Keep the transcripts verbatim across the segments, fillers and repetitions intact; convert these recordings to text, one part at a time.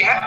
ya.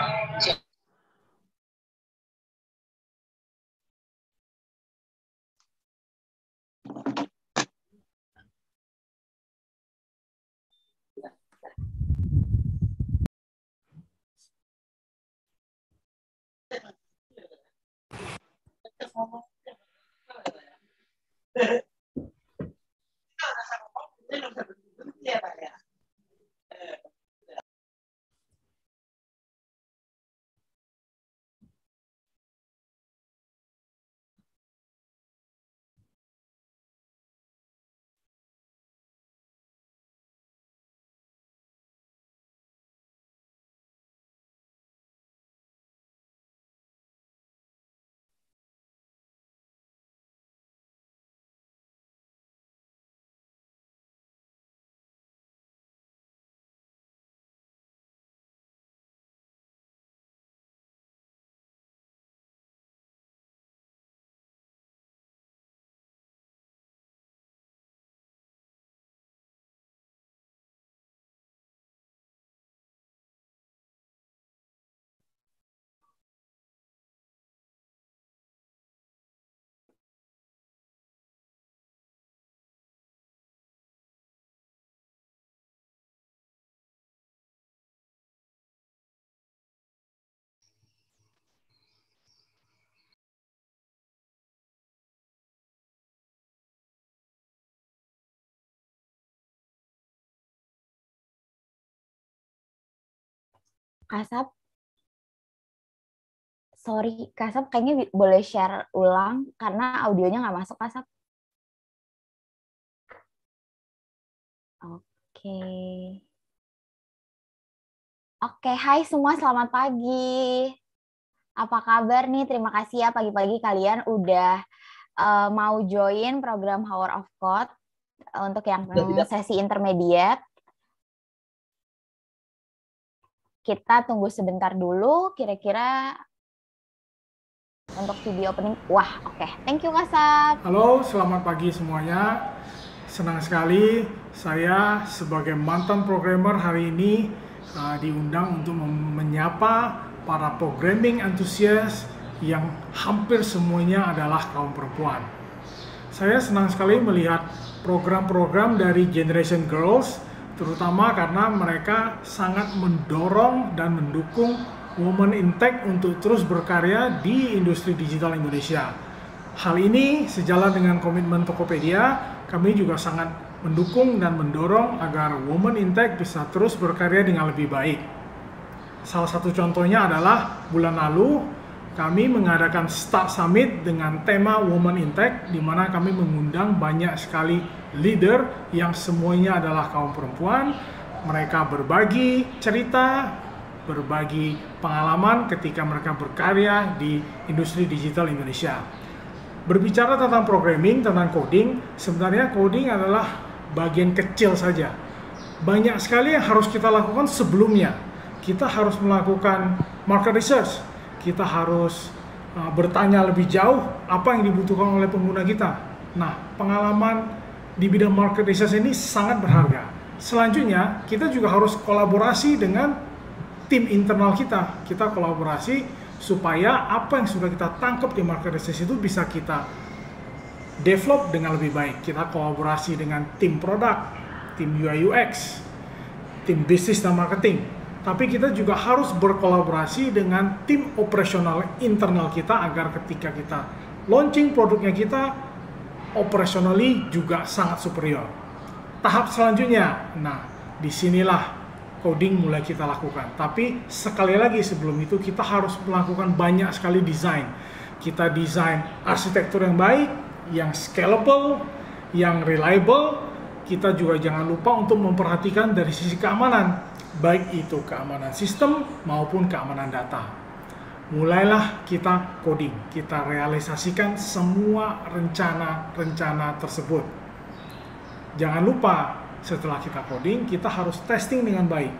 Kasab, sorry, Kasab kayaknya boleh share ulang karena audionya nggak masuk, Kasab. Oke. Oke, hai semua, selamat pagi. Apa kabar nih? Terima kasih ya pagi-pagi kalian udah uh, mau join program Hour of Code untuk yang sesi intermediate. Kita tunggu sebentar dulu, kira-kira untuk video opening. Wah, oke. Okay. Thank you, Kasab. Halo, selamat pagi semuanya. Senang sekali saya sebagai mantan programmer hari ini uh, diundang untuk menyapa para programming antusias yang hampir semuanya adalah kaum perempuan. Saya senang sekali melihat program-program dari Generation Girls, terutama karena mereka sangat mendorong dan mendukung Women in Tech untuk terus berkarya di industri digital Indonesia. Hal ini sejalan dengan komitmen Tokopedia, kami juga sangat mendukung dan mendorong agar Women in Tech bisa terus berkarya dengan lebih baik. Salah satu contohnya adalah bulan lalu kami mengadakan Start Summit dengan tema Women in Tech, di mana kami mengundang banyak sekali leader yang semuanya adalah kaum perempuan. Mereka berbagi cerita, berbagi pengalaman ketika mereka berkarya di industri digital Indonesia. Berbicara tentang programming, tentang coding, sebenarnya coding adalah bagian kecil saja. Banyak sekali yang harus kita lakukan sebelumnya. Kita harus melakukan market research, kita harus uh, bertanya lebih jauh apa yang dibutuhkan oleh pengguna kita. Nah, pengalaman di bidang market research ini sangat berharga. Selanjutnya, kita juga harus kolaborasi dengan tim internal kita. Kita kolaborasi supaya apa yang sudah kita tangkap di market research itu bisa kita develop dengan lebih baik. Kita kolaborasi dengan tim produk, tim U I U X, tim bisnis dan marketing. Tapi kita juga harus berkolaborasi dengan tim operasional internal kita agar ketika kita launching produknya kita, operationally juga sangat superior. Tahap selanjutnya, nah disinilah coding mulai kita lakukan. Tapi sekali lagi sebelum itu kita harus melakukan banyak sekali desain. Kita desain arsitektur yang baik, yang scalable, yang reliable. Kita juga jangan lupa untuk memperhatikan dari sisi keamanan, baik itu keamanan sistem maupun keamanan data. Mulailah kita coding, kita realisasikan semua rencana-rencana tersebut. Jangan lupa setelah kita coding, kita harus testing dengan baik.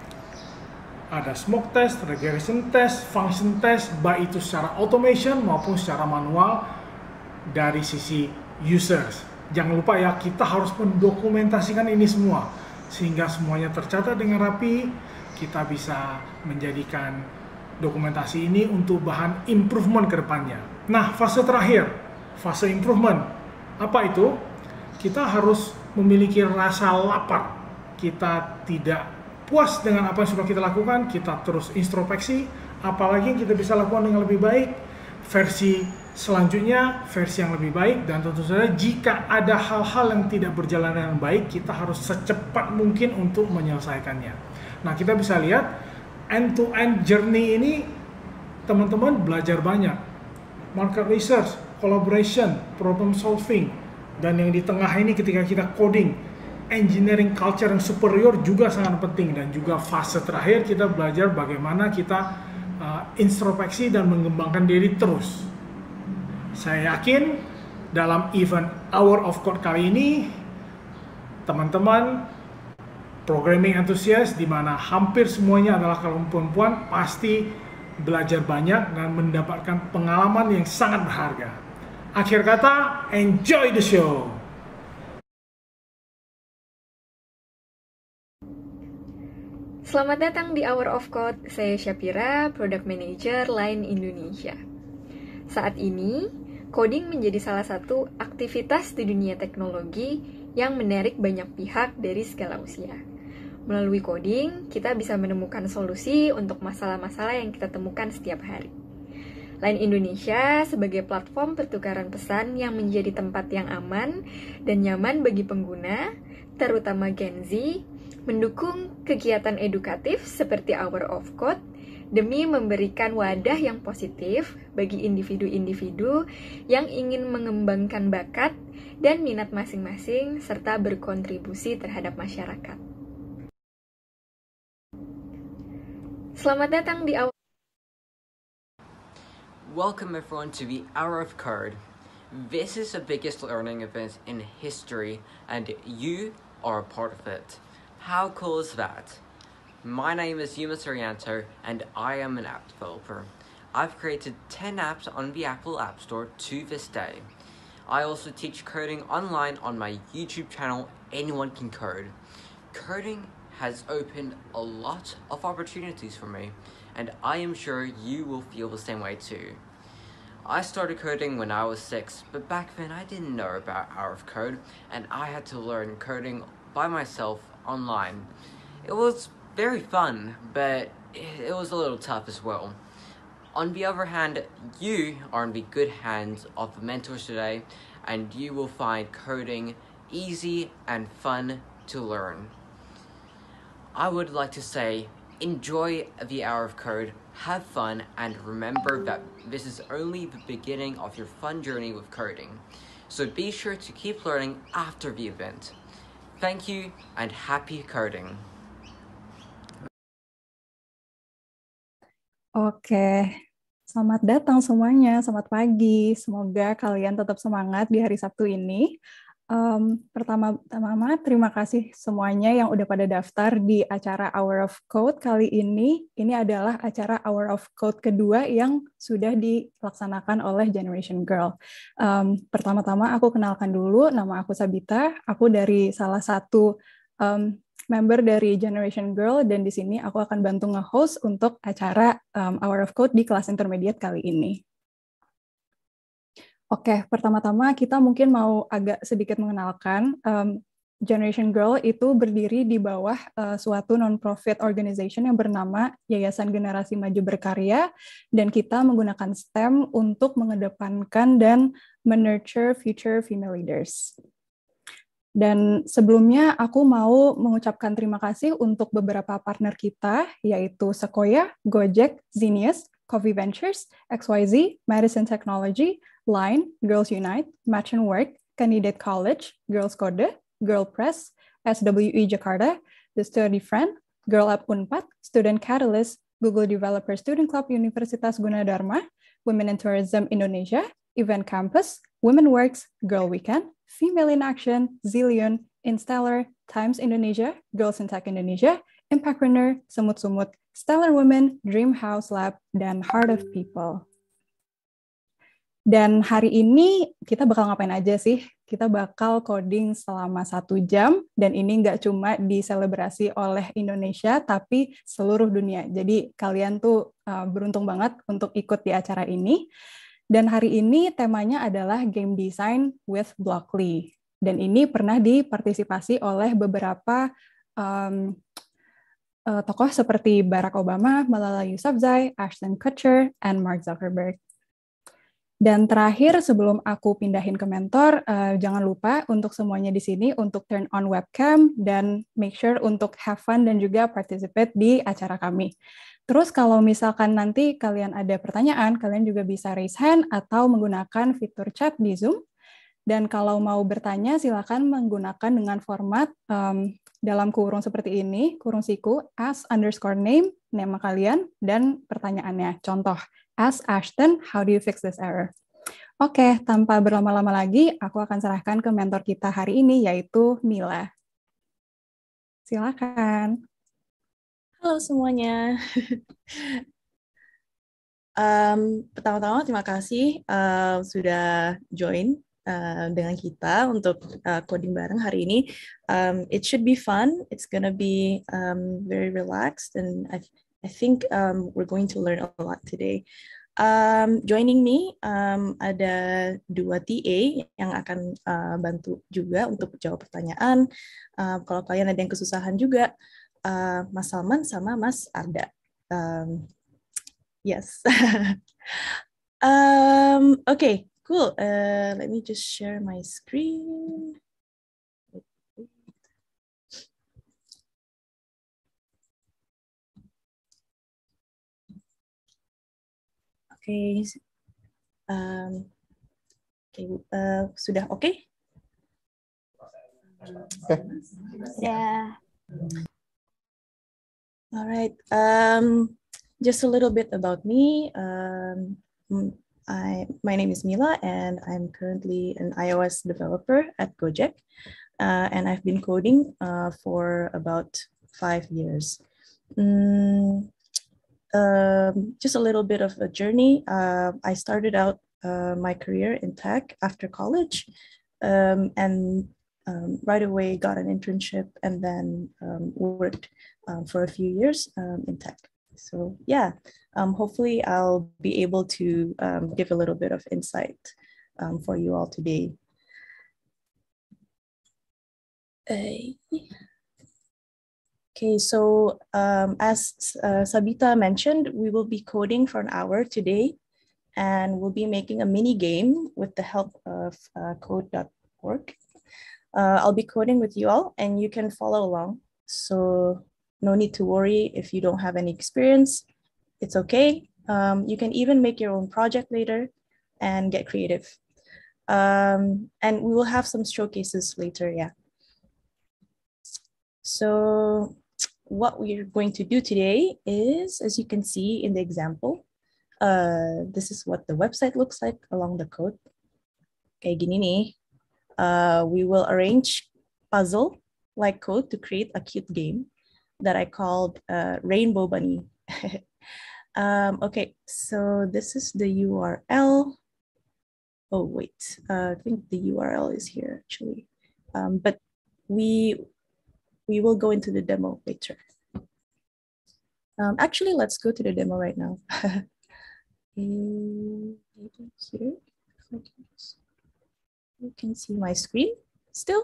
Ada smoke test, regression test, function test, baik itu secara automation maupun secara manual dari sisi users. Jangan lupa ya, kita harus mendokumentasikan ini semua sehingga semuanya tercatat dengan rapi. kita bisa menjadikan dokumentasi ini untuk bahan improvement ke depannya. Nah, fase terakhir, fase improvement. Apa itu? Kita harus memiliki rasa lapar. Kita tidak puas dengan apa yang sudah kita lakukan, kita terus introspeksi, apalagi yang kita bisa lakukan dengan lebih baik, versi selanjutnya, versi yang lebih baik, dan tentu saja jika ada hal-hal yang tidak berjalan dengan baik, kita harus secepat mungkin untuk menyelesaikannya. Nah, kita bisa lihat end-to-end journey ini teman-teman belajar banyak. Market research, collaboration, problem solving, dan yang di tengah ini ketika kita coding, engineering culture yang superior juga sangat penting, dan juga fase terakhir kita belajar bagaimana kita uh, introspeksi dan mengembangkan diri terus. Saya yakin dalam event Hour of Code kali ini teman-teman programming enthusiast di mana hampir semuanya adalah kaum perempuan pasti belajar banyak dan mendapatkan pengalaman yang sangat berharga. Akhir kata, enjoy the show! Selamat datang di Hour of Code, saya Syapira, Product Manager Line Indonesia. Saat ini, coding menjadi salah satu aktivitas di dunia teknologi yang menarik banyak pihak dari segala usia. Melalui coding, kita bisa menemukan solusi untuk masalah-masalah yang kita temukan setiap hari. Line Indonesia sebagai platform pertukaran pesan yang menjadi tempat yang aman dan nyaman bagi pengguna, terutama Gen Z, mendukung kegiatan edukatif seperti Hour of Code demi memberikan wadah yang positif bagi individu-individu yang ingin mengembangkan bakat dan minat masing-masing serta berkontribusi terhadap masyarakat. Selamat datang di Hour. Welcome everyone to the Hour of Code. This is the biggest learning event in history and you are a part of it. How cool is that? My name is Yuma Surianto and I am an app developer. I've created ten apps on the Apple App Store to this day. I also teach coding online on my YouTube channel, Anyone Can Code. Coding has opened a lot of opportunities for me, and I am sure you will feel the same way too. I started coding when I was six, but back then I didn't know about Hour of Code, and I had to learn coding by myself online. It was very fun, but it was a little tough as well. On the other hand, you are in the good hands of the mentors today, and you will find coding easy and fun to learn. I would like to say, enjoy the Hour of Code, have fun, and remember that this is only the beginning of your fun journey with coding. So be sure to keep learning after the event. Thank you, and happy coding. Oke, selamat datang semuanya, selamat pagi. Semoga kalian tetap semangat di hari Sabtu ini. Um, Pertama-tama, terima kasih semuanya yang udah pada daftar di acara Hour of Code kali ini. Ini adalah acara Hour of Code kedua yang sudah dilaksanakan oleh Generation Girl. Um, pertama-tama aku kenalkan dulu, nama aku Sabita. Aku dari salah satu um, member dari Generation Girl, dan di sini aku akan bantu nge-host untuk acara um, Hour of Code di kelas intermediate kali ini. Oke, pertama-tama kita mungkin mau agak sedikit mengenalkan. Um, Generation Girl itu berdiri di bawah uh, suatu non-profit organization yang bernama Yayasan Generasi Maju Berkarya, dan kita menggunakan STEM untuk mengedepankan dan men-nurture future female leaders. Dan sebelumnya aku mau mengucapkan terima kasih untuk beberapa partner kita, yaitu Sequoia, Gojek, Zenius, Coffee Ventures, X Y Z, Madison Technology, Line, Girls Unite, Match and Work, Candidate College, Girls Code, Girl Press, S W E Jakarta, The Study Friend, Girl Up Unpad, Student Catalyst, Google Developer Student Club Universitas Gunadarma, Women in Tourism Indonesia, Event Campus, Women Works, Girl Weekend, Female in Action, Zillion, Installer, Times Indonesia, Girls in Tech Indonesia, Impactpreneur, Sumut Sumut, Stellar Women, Dream House Lab, dan Heart of People. Dan hari ini kita bakal ngapain aja sih? Kita bakal coding selama satu jam, dan ini nggak cuma diselebrasi oleh Indonesia, tapi seluruh dunia. Jadi kalian tuh uh, beruntung banget untuk ikut di acara ini. Dan hari ini temanya adalah Game Design with Blockly. Dan ini pernah dipartisipasi oleh beberapa um, uh, tokoh seperti Barack Obama, Malala Yousafzai, Ashton Kutcher, and Mark Zuckerberg. Dan terakhir, sebelum aku pindahin ke mentor, uh, jangan lupa untuk semuanya di sini untuk turn on webcam dan make sure untuk have fun dan juga participate di acara kami. Terus kalau misalkan nanti kalian ada pertanyaan, kalian juga bisa raise hand atau menggunakan fitur chat di Zoom. Dan kalau mau bertanya, silakan menggunakan dengan format um, dalam kurung seperti ini, kurung siku, ask underscore name, nama kalian, dan pertanyaannya. Contoh, ask Ashton, how do you fix this error? Oke, tanpa berlama-lama lagi, aku akan serahkan ke mentor kita hari ini, yaitu Mila. Silakan. Halo semuanya. um, pertama-tama terima kasih uh, sudah join uh, dengan kita untuk uh, coding bareng hari ini. Um, it should be fun. It's gonna be um, very relaxed, and I, I think um, we're going to learn a lot today. Um, joining me um, ada dua T A yang akan uh, bantu juga untuk jawab pertanyaan. Uh, kalau kalian ada yang kesusahan juga, uh, Mas Salman sama Mas Arda. Um, yes. um, okay, cool. Uh, let me just share my screen. Oke, okay. um, okay. uh, sudah oke? Okay? Okay. Yeah. All right. Um, just a little bit about me. Um, I my name is Mila, and I'm currently an iOS developer at Gojek, uh, and I've been coding uh, for about five years. Mm, Um, just a little bit of a journey. Uh, I started out uh, my career in tech after college, um, and um, right away got an internship and then um, worked um, for a few years um, in tech. So yeah, um, hopefully I'll be able to um, give a little bit of insight um, for you all today. Uh, Okay, so um, as uh, Sabita mentioned, we will be coding for an hour today, and we'll be making a mini game with the help of uh, code dot org. Uh, I'll be coding with you all, and you can follow along. So no need to worry if you don't have any experience. It's okay. Um, you can even make your own project later and get creative. Um, and we will have some showcases later, yeah. So what we're going to do today is, as you can see in the example, uh, this is what the website looks like along the code. Kayak gini nih. Uh, we will arrange puzzle-like code to create a cute game that I called uh, Rainbow Bunny. um, okay, so this is the U R L. Oh, wait, uh, I think the U R L is here actually. Um, but we We will go into the demo later. Um, actually, let's go to the demo right now. Here, you can see my screen still.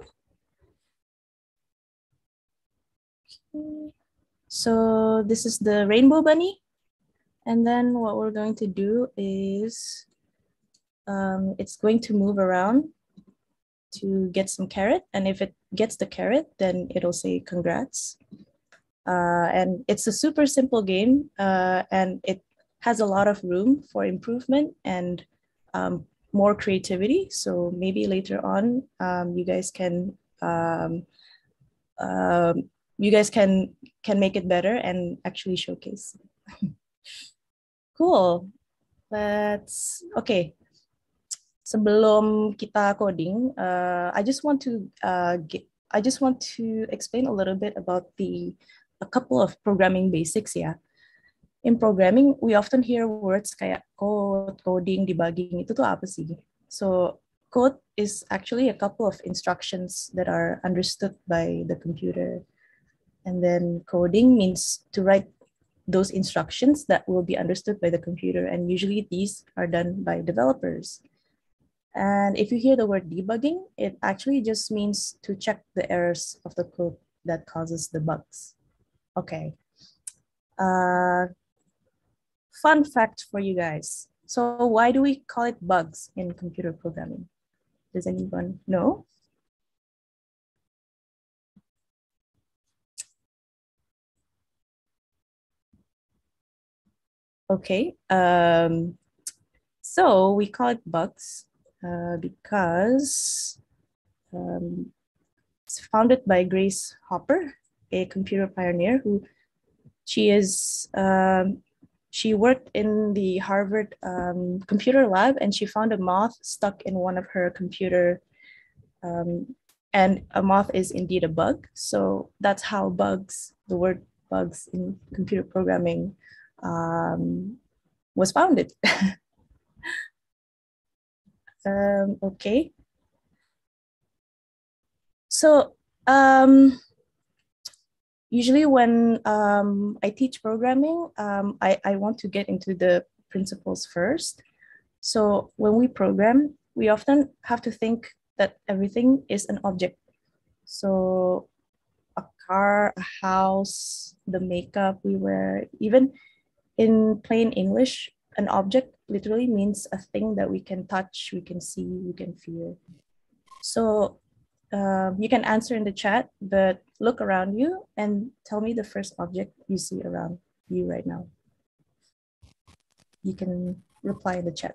Okay. So this is the Rainbow Bunny. And then what we're going to do is um, it's going to move around to get some carrot, and if it gets the carrot, then it'll say congrats. Uh, and it's a super simple game, uh, and it has a lot of room for improvement and um, more creativity. So maybe later on, um, you guys can um, um, you guys can can make it better and actually showcase. Cool. Let's okay. Sebelum kita coding, uh, I just want to uh, get, I just want to explain a little bit about the a couple of programming basics. Yeah, in programming, we often hear words kayak code, coding, debugging. Itu tuh apa sih? So code is actually a couple of instructions that are understood by the computer. And then coding means to write those instructions that will be understood by the computer. And usually these are done by developers. And if you hear the word debugging, it actually just means to check the errors of the code that causes the bugs. Okay. Uh, fun fact for you guys. So why do we call it bugs in computer programming? Does anyone know? Okay. Um, so we call it bugs uh, because um, it's founded by Grace Hopper, a computer pioneer who she is, um, she worked in the Harvard um, computer lab, and she found a moth stuck in one of her computer, um, and a moth is indeed a bug. So that's how bugs, the word bugs in computer programming um, was founded. um, okay. So um, usually when um, I teach programming, um, I, I want to get into the principles first. So when we program, we often have to think that everything is an object. So a car, a house, the makeup we wear, even in plain English, an object literally means a thing that we can touch, we can see, we can feel. So uh, you can answer in the chat, but look around you and tell me the first object you see around you right now. You can reply in the chat.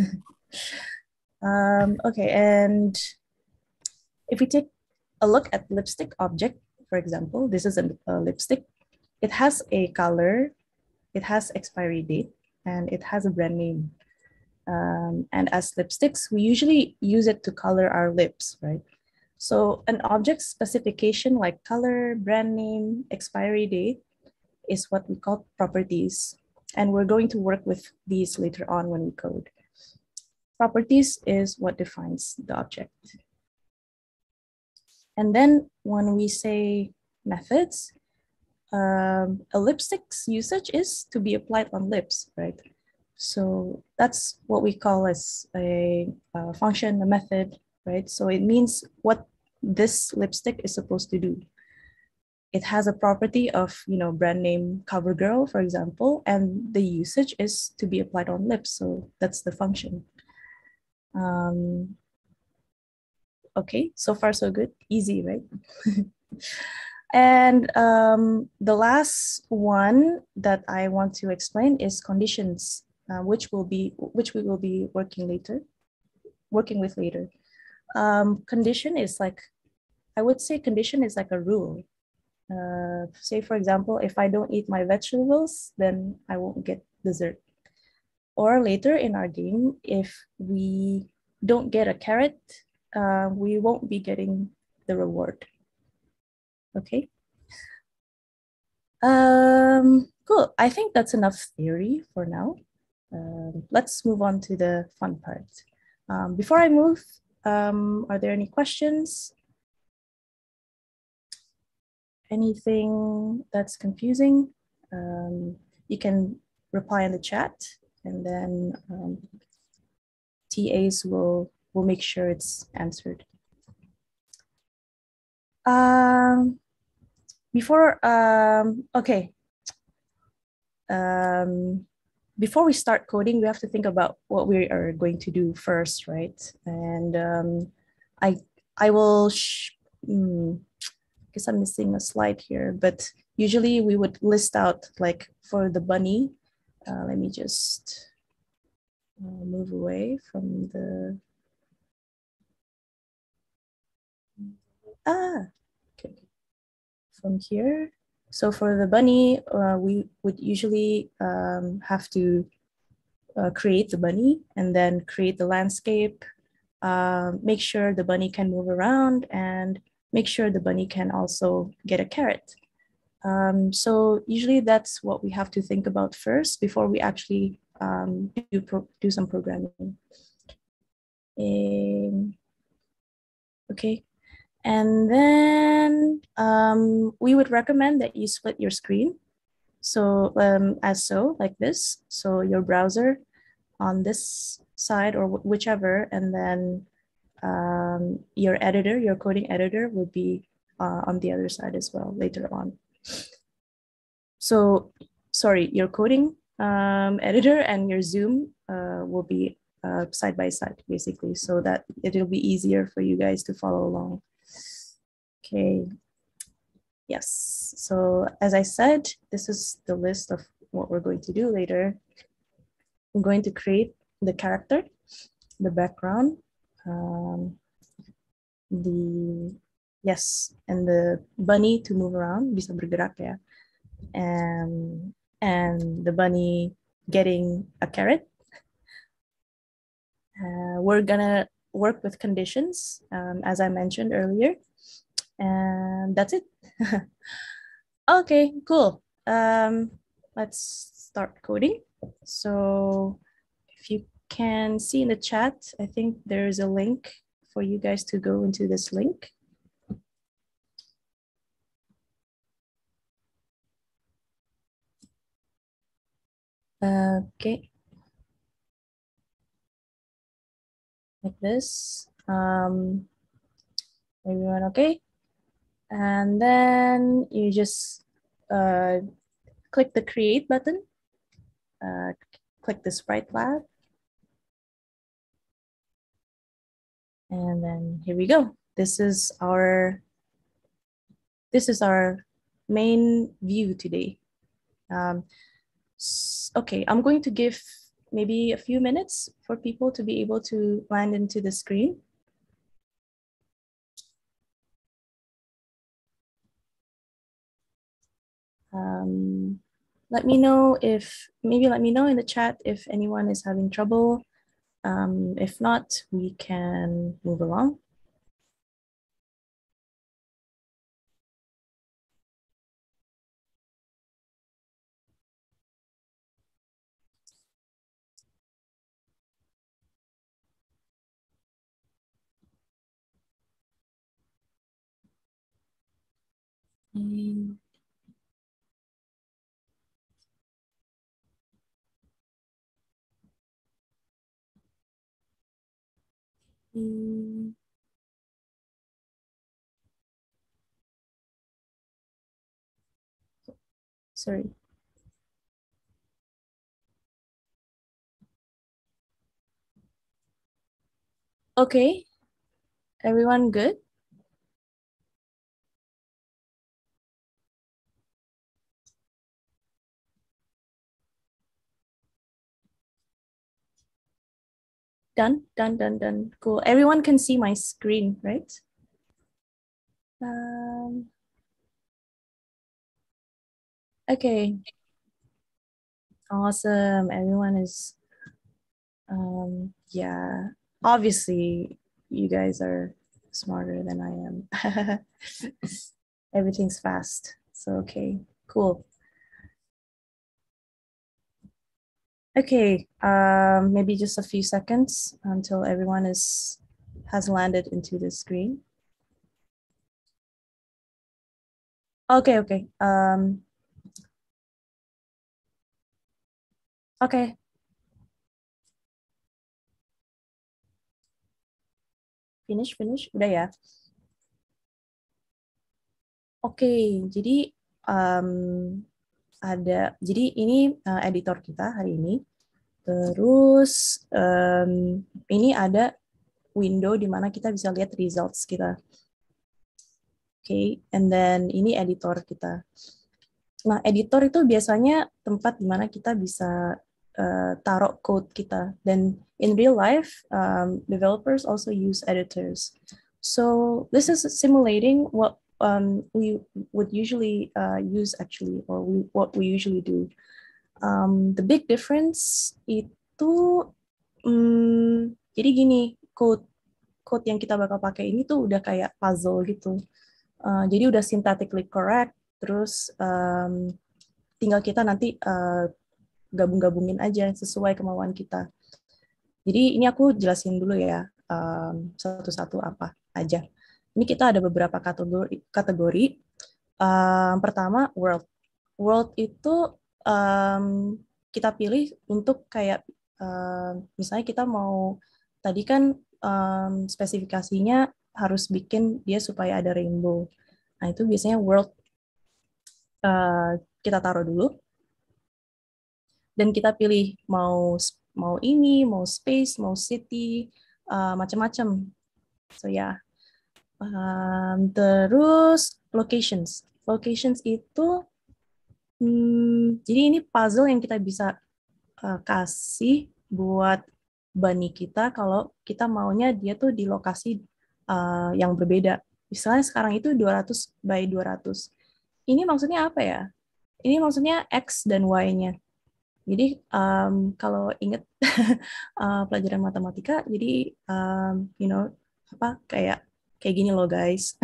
um, okay, and if we take a look at lipstick object, for example, this is a, a lipstick. It has a color, it has expiry date, and it has a brand name. Um, and as lipsticks, we usually use it to color our lips, right? So an object specification like color, brand name, expiry date is what we call properties. And we're going to work with these later on when we code. Properties is what defines the object. And then when we say methods, um, a lipstick's usage is to be applied on lips, right? So that's what we call as a, a function, a method, right? So it means what this lipstick is supposed to do. It has a property of, you know, brand name CoverGirl, for example, and the usage is to be applied on lips. So that's the function. Um, okay, so far so good, easy, right? And um, the last one that I want to explain is conditions, uh, which will be which we will be working later, working with later. Um, condition is like, I would say condition is like a rule. Uh, say for example, if I don't eat my vegetables, then I won't get dessert. Or later in our game, if we don't get a carrot, uh, we won't be getting the reward. Okay. Um, cool. I think that's enough theory for now. Um, let's move on to the fun part. Um, before I move, um, are there any questions? Anything that's confusing? Um, you can reply in the chat, and then um, T As will, will make sure it's answered. Um, before, um, okay. Um, before we start coding, we have to think about what we are going to do first, right? And um, I, I will, sh mm, I guess I'm missing a slide here, but usually we would list out like for the bunny. Uh, let me just uh, move away from the, ah, okay, from here. So for the bunny, uh, we would usually um, have to uh, create the bunny and then create the landscape, uh, make sure the bunny can move around, and make sure the bunny can also get a carrot. Um, so usually that's what we have to think about first before we actually um, do, pro do some programming. Um, okay. And then um, we would recommend that you split your screen. So um, as so, like this. So your browser on this side or whichever, and then um, your editor, your coding editor would be uh, on the other side as well later on. So, sorry, your coding um, editor and your Zoom uh, will be uh, side by side, basically, so that it'll be easier for you guys to follow along. Okay. Yes. So, as I said, this is the list of what we're going to do later. I'm going to create the character, the background, um, the yes, and the bunny to move around, bisa bergerak ya. And and the bunny getting a carrot. Uh, we're gonna work with conditions, um, as I mentioned earlier, and that's it. Okay, cool. Um, let's start coding. So if you can see in the chat, I think there's a link for you guys to go into this link. Okay. Like this. Um, everyone okay? And then you just uh, click the create button, uh, click the sprite lab. And then here we go. This is our, this is our main view today. Um, okay, I'm going to give maybe a few minutes for people to be able to land into the screen. Um, let me know if, maybe let me know in the chat if anyone is having trouble. Um, if not, we can move along. Mm. Mm. Sorry. Okay, everyone good? Done, done, done, done. Cool. Everyone can see my screen, right? Um, okay. Awesome. Everyone is, um, yeah. Obviously, you guys are smarter than I am. Everything's fast. So, okay, cool. Okay, um, maybe just a few seconds until everyone is has landed into the screen. Okay, okay. Um, okay. Finish, finish. Udah ya. Oke, okay, jadi um, ada. Jadi ini uh, editor kita hari ini. Terus um, ini ada window di mana kita bisa lihat results kita. Oke, okay, and then ini editor kita. Nah, editor itu biasanya tempat di mana kita bisa uh, taruh code kita. Dan in real life, um, developers also use editors. So this is simulating what um, we would usually uh, use actually, or we, what we usually do. Um, the big difference itu, um, jadi gini, code code yang kita bakal pakai ini tuh udah kayak puzzle gitu. Uh, jadi udah syntactically correct, Terus um, tinggal kita nanti uh, gabung-gabungin aja sesuai kemauan kita. Jadi ini aku jelasin dulu ya um, satu-satu apa aja. Ini kita ada beberapa kategori. kategori. Um, pertama world. World itu um, kita pilih untuk kayak um, misalnya kita mau tadi kan um, spesifikasinya harus bikin dia supaya ada rainbow. Nah itu biasanya world uh, kita taruh dulu dan kita pilih mau mau ini, mau space, mau city, uh, macam-macam. So ya. Yeah. Um, terus locations. Locations itu Hmm, jadi ini puzzle yang kita bisa uh, kasih buat bunny kita kalau kita maunya dia tuh di lokasi uh, yang berbeda. Misalnya sekarang itu dua ratus by dua ratus. Ini maksudnya apa ya? Ini maksudnya X dan Y-nya. Jadi um, kalau ingat uh, pelajaran matematika, jadi um, you know apa kayak kayak gini loh guys.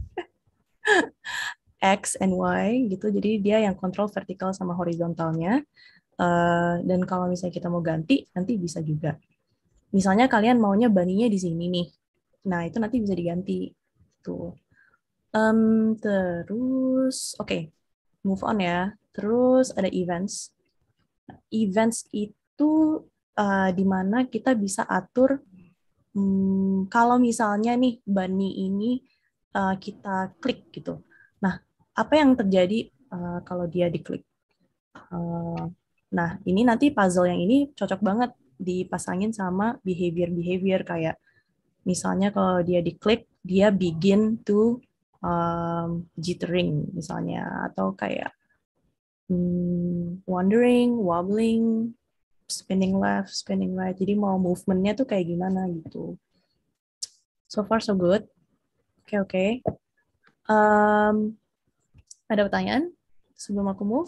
X and Y gitu, jadi dia yang kontrol vertikal sama horizontalnya. Uh, dan kalau misalnya kita mau ganti, nanti bisa juga. Misalnya kalian maunya bunny-nya di sini nih, nah itu nanti bisa diganti. Tuh. Um, terus, oke, okay. Move on ya. Terus ada events. Events itu uh, di mana kita bisa atur hmm, kalau misalnya nih bunny ini uh, kita klik gitu. Nah, apa yang terjadi uh, kalau dia diklik? Uh, nah, ini nanti puzzle yang ini cocok banget dipasangin sama behavior-behavior kayak misalnya kalau dia diklik, dia begin to um, jittering misalnya, atau kayak um, wandering, wobbling, spinning left, spinning right. Jadi mau movementnya tuh kayak gimana gitu. So far so good. Oke, okay, oke. Okay. Um, ada pertanyaan sebelum aku move?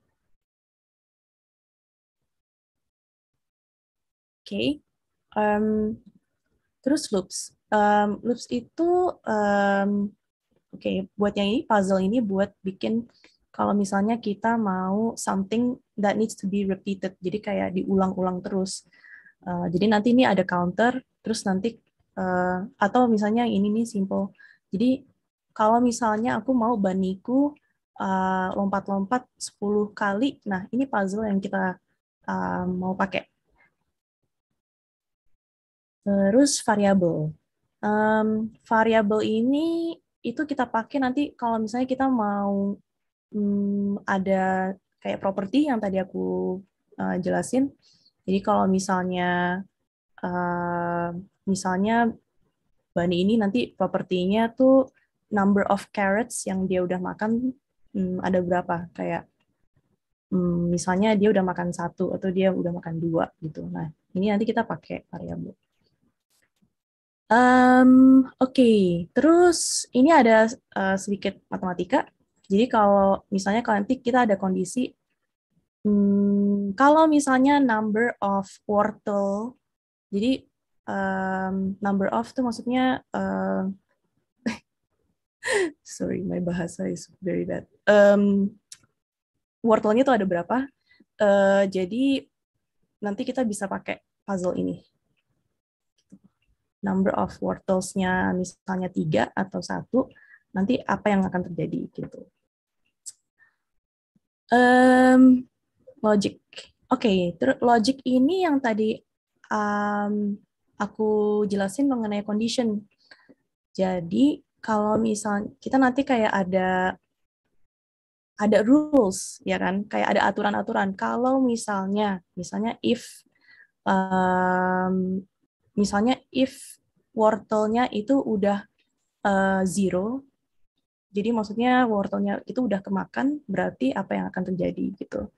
Oke. Okay. Um, terus loops. Um, loops itu, um, oke, okay, buat yang ini, puzzle ini buat bikin kalau misalnya kita mau something that needs to be repeated. Jadi kayak diulang-ulang terus. Uh, jadi nanti ini ada counter, terus nanti, uh, atau misalnya ini nih simple. Jadi kalau misalnya aku mau bunny-ku uh, lompat-lompat sepuluh kali, nah ini puzzle yang kita uh, mau pakai. Terus variabel. Um, variabel ini itu kita pakai nanti kalau misalnya kita mau um, ada kayak properti yang tadi aku uh, jelasin. Jadi kalau misalnya uh, misalnya bunny ini nanti propertinya tuh number of carrots yang dia udah makan um, ada berapa, kayak um, misalnya dia udah makan satu atau dia udah makan dua gitu. Nah ini nanti kita pakai variabel. Um, Oke, okay. Terus ini ada uh, sedikit matematika. Jadi kalau misalnya kalau nanti kita ada kondisi, hmm, kalau misalnya number of wortel, jadi um, number of itu maksudnya, uh, sorry, my bahasa is very bad. Um, wortelnya itu ada berapa? Uh, jadi nanti kita bisa pakai puzzle ini. Number of wortels-nya misalnya tiga atau satu, nanti apa yang akan terjadi gitu. Um, logic. Oke, okay, terus logic ini yang tadi um, aku jelasin mengenai condition. Jadi kalau misal kita nanti kayak ada ada rules, ya kan? Kayak ada aturan-aturan. Kalau misalnya, misalnya if um, misalnya if wortelnya itu udah uh, zero, jadi maksudnya wortelnya itu udah kemakan, berarti apa yang akan terjadi gitu.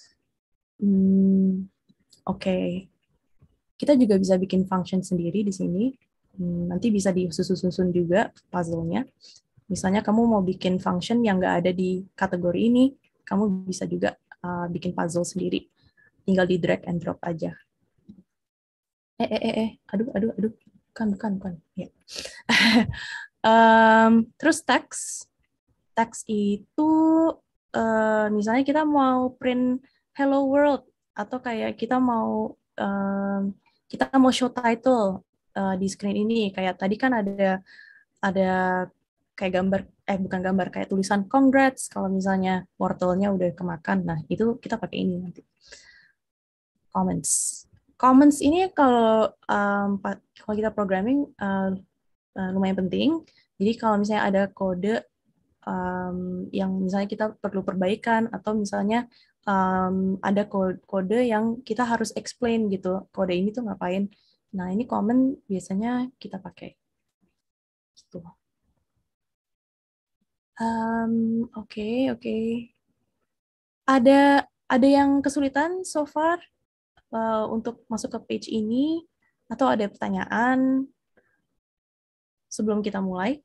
Hmm, Oke, okay. Kita juga bisa bikin function sendiri di sini. Hmm, nanti bisa disusun-susun juga puzzle-nya. Misalnya kamu mau bikin function yang nggak ada di kategori ini, kamu bisa juga uh, bikin puzzle sendiri. Tinggal di drag and drop aja. Eh, eh, eh, eh, aduh, aduh, aduh, bukan, bukan, bukan. Ya. um, terus text, teks itu uh, misalnya kita mau print hello world atau kayak kita mau um, kita mau show title uh, di screen ini, kayak tadi kan ada ada kayak gambar eh bukan gambar kayak tulisan congrats kalau misalnya wortelnya udah kemakan. Nah, itu kita pakai ini nanti. Comments. Comments ini kalau um, kalau kita programming uh, uh, lumayan penting. Jadi kalau misalnya ada kode um, yang misalnya kita perlu perbaikan atau misalnya um, ada kode, kode yang kita harus explain gitu. Kode ini tuh ngapain. Nah, ini comment biasanya kita pakai. Gitu. Um, oke, okay, oke. Okay. Ada ada yang kesulitan so far uh, untuk masuk ke page ini atau ada pertanyaan sebelum kita mulai?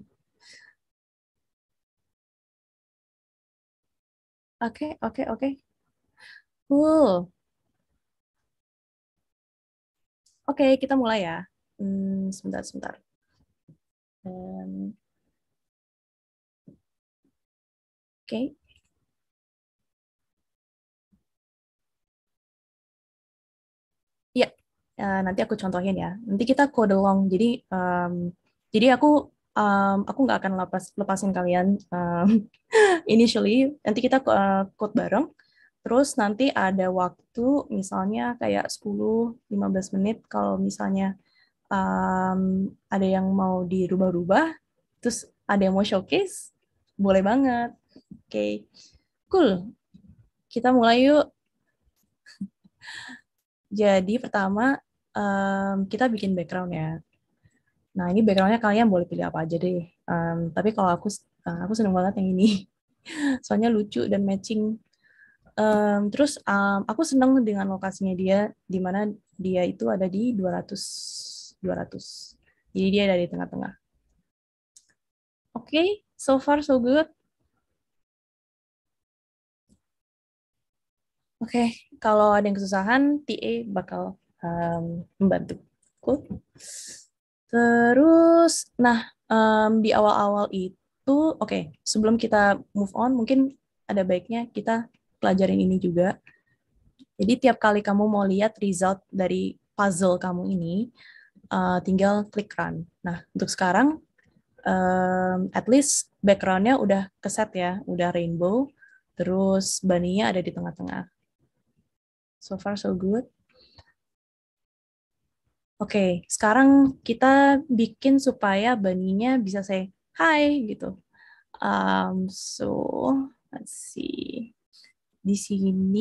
Oke, oke, oke. Cool. Oke, okay, kita mulai ya. Hmm, sebentar, sebentar. Um, oke. Okay. Ya, uh, nanti aku contohin ya. Nanti kita code long. Jadi, um, jadi aku um, aku nggak akan lepas lepasin kalian um, initially. Nanti kita uh, code bareng. Terus nanti ada waktu misalnya kayak sepuluh sampai lima belas menit kalau misalnya um, ada yang mau dirubah-rubah, terus ada yang mau showcase, boleh banget. Oke, okay. Cool. Kita mulai yuk. Jadi pertama um, kita bikin background ya. Nah, ini backgroundnya kalian boleh pilih apa aja deh. Um, tapi kalau aku aku seneng banget yang ini. Soalnya lucu dan matching. Um, terus um, aku seneng dengan lokasinya dia, di mana dia itu ada di dua ratus. Jadi dia ada di tengah-tengah. Oke, okay, so far so good. Oke, okay, kalau ada yang kesusahan, T A bakal um, membantu. Cool. Terus, nah um, di awal-awal itu, oke, okay, sebelum kita move on, mungkin ada baiknya kita pelajarin ini juga. Jadi tiap kali kamu mau lihat result dari puzzle kamu ini, uh, tinggal klik run. Nah, untuk sekarang, um, at least background-nya udah keset ya, udah rainbow, terus bunny-nya ada di tengah-tengah. So far so good. Oke, okay, sekarang kita bikin supaya bunny-nya bisa say hi gitu. Um, so, let's see. Di sini,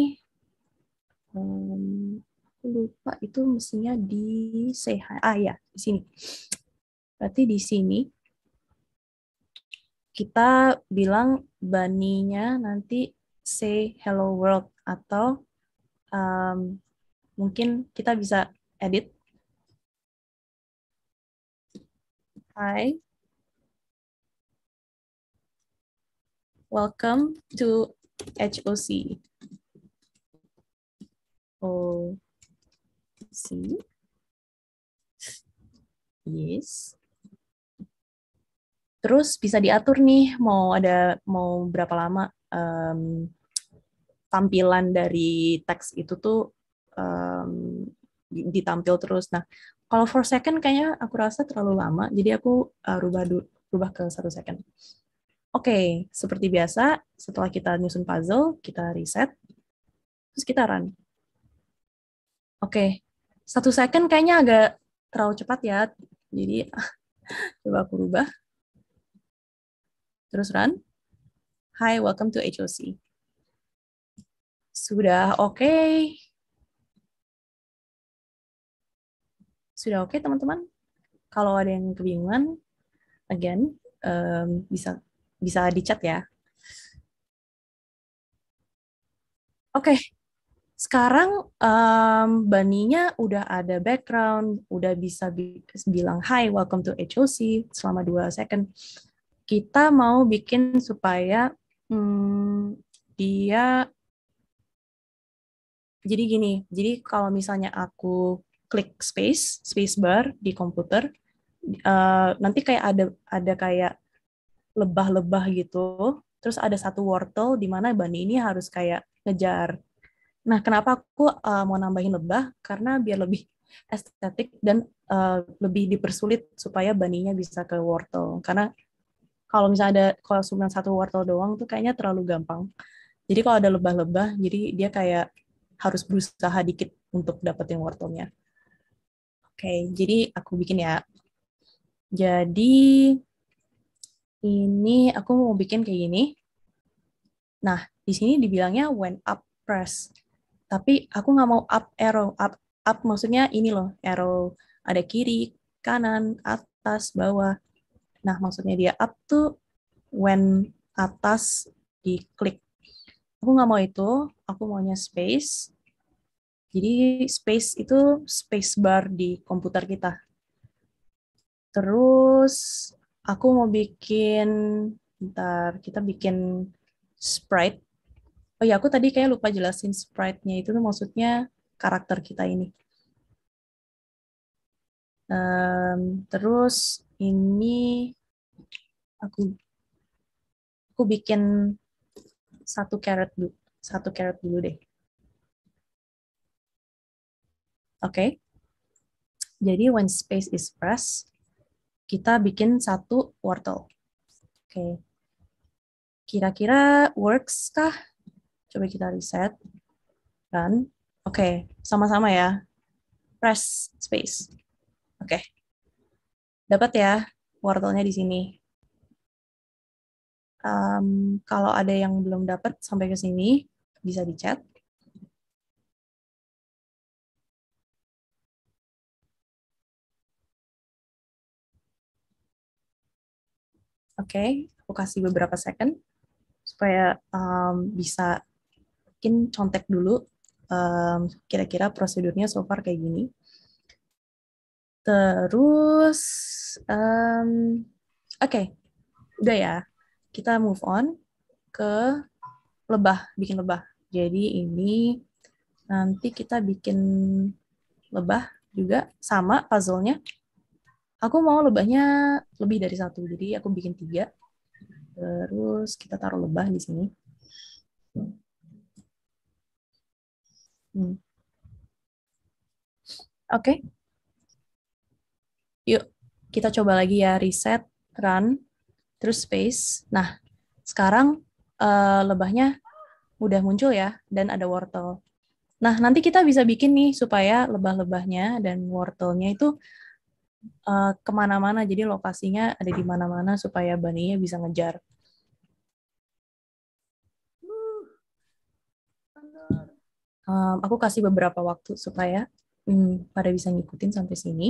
um, aku lupa itu mestinya di say hi. Ah ya, di sini. Berarti di sini kita bilang bunny-nya nanti say hello world atau um, mungkin kita bisa edit. Hi. Welcome to H O C. O C. Yes. Terus bisa diatur nih mau ada mau berapa lama um, tampilan dari teks itu tuh um, ditampil terus. Nah, kalau four second kayaknya aku rasa terlalu lama, jadi aku uh, rubah rubah ke satu second. Oke, okay, seperti biasa, setelah kita nyusun puzzle, kita reset, terus kita run. Oke, okay. Satu second kayaknya agak terlalu cepat ya, jadi coba aku rubah. Terus run. Hi, welcome to H O C. Sudah oke. Okay. Sudah oke, okay, teman-teman? Kalau ada yang kebingungan, again, um, bisa bisa di chat ya. Oke, okay. Sekarang um, bunny-nya udah ada background, udah bisa bilang hi, welcome to H O C selama dua second. Kita mau bikin supaya hmm, dia jadi gini. Jadi kalau misalnya aku klik space, space bar di komputer, uh, nanti kayak ada ada kayak lebah-lebah gitu. Terus ada satu wortel di mana bunny ini harus kayak ngejar. Nah, kenapa aku uh, mau nambahin lebah? Karena biar lebih estetik dan uh, lebih dipersulit supaya bunny-nya bisa ke wortel. Karena kalau misalnya ada kalau cuma satu wortel doang tuh kayaknya terlalu gampang. Jadi kalau ada lebah-lebah, jadi dia kayak harus berusaha dikit untuk dapetin wortelnya. Oke, jadi aku bikin ya. Jadi ini aku mau bikin kayak gini. Nah, di sini dibilangnya when up press. Tapi aku nggak mau up arrow. Up, up maksudnya ini loh, arrow. Ada kiri, kanan, atas, bawah. Nah, maksudnya dia up tuh when atas diklik. Aku nggak mau itu, aku maunya space. Jadi space itu space bar di komputer kita. Terus aku mau bikin, bentar, kita bikin sprite. Oh ya, aku tadi kayak lupa jelasin sprite-nya itu tuh maksudnya karakter kita ini. Um, terus ini aku aku bikin satu caret dulu, satu caret dulu deh. Oke. Okay. Jadi when space is pressed, kita bikin satu wortel. Oke. Okay. Kira-kira works kah? Coba kita reset. Run. Oke, okay. Sama-sama ya. Press space. Oke. Okay. Dapat ya wortelnya di sini. Um, kalau ada yang belum dapat sampai ke sini, bisa di chat. Oke, okay. Aku kasih beberapa second supaya um, bisa bikin contek dulu. Um, kira-kira prosedurnya so far kayak gini. Terus, um, oke, okay. Udah ya. Kita move on ke lebah, bikin lebah. Jadi ini nanti kita bikin lebah juga sama puzzle-nya. Aku mau lebahnya lebih dari satu, jadi aku bikin tiga. Terus kita taruh lebah di sini. Hmm. Oke. Okay. Yuk, kita coba lagi ya, reset, run, terus space. Nah, sekarang uh, lebahnya udah muncul ya, dan ada wortel. Nah, nanti kita bisa bikin nih supaya lebah-lebahnya dan wortelnya itu uh, kemana-mana, jadi lokasinya ada di mana-mana supaya bunny-nya bisa ngejar. Um, aku kasih beberapa waktu supaya hmm, pada bisa ngikutin sampai sini.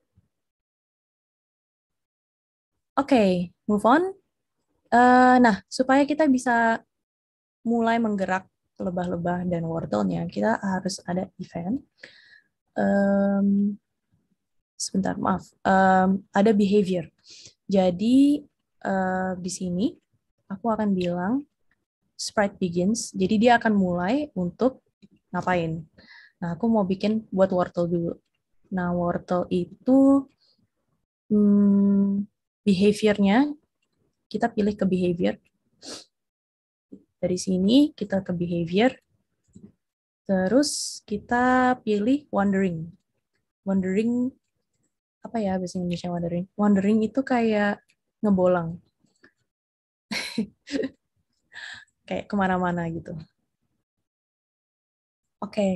Oke, okay, move on. Uh, nah, supaya kita bisa mulai menggerak lebah-lebah dan wortelnya, kita harus ada event. Um, sebentar, maaf. Um, ada behavior. Jadi, uh, di sini aku akan bilang sprite begins. Jadi, dia akan mulai untuk ngapain. Nah, aku mau bikin buat wortel dulu. Nah, wortel itu hmm, behavior-nya kita pilih ke behavior. Dari sini kita ke behavior. Terus kita pilih wandering. Wandering, apa ya bahasa Indonesia wandering? Wandering itu kayak ngebolang. Kayak kemana-mana gitu. Oke. Okay.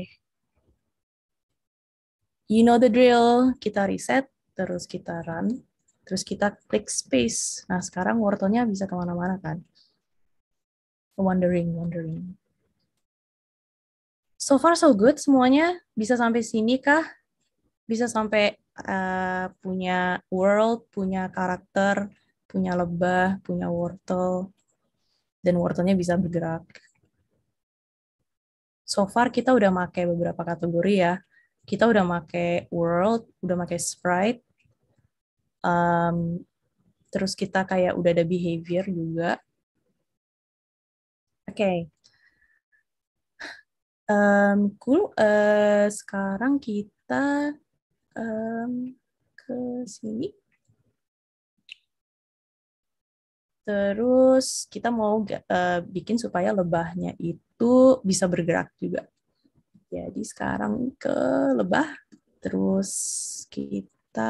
You know the drill. Kita reset, terus kita run, terus kita klik space. Nah, sekarang wortelnya bisa kemana-mana kan? Wandering, wandering. So far so good semuanya. Bisa sampai sini kah? Bisa sampai uh, punya world, punya karakter, punya lebah, punya wortel, dan wortelnya bisa bergerak. So far kita udah pakai beberapa kategori ya. Kita udah pakai world, udah pakai sprite, um, terus kita kayak udah ada behavior juga. Oke. Okay. Um, cool. Uh, sekarang kita um, ke sini. Terus kita mau uh, bikin supaya lebahnya itu bisa bergerak juga. Jadi sekarang ke lebah, terus kita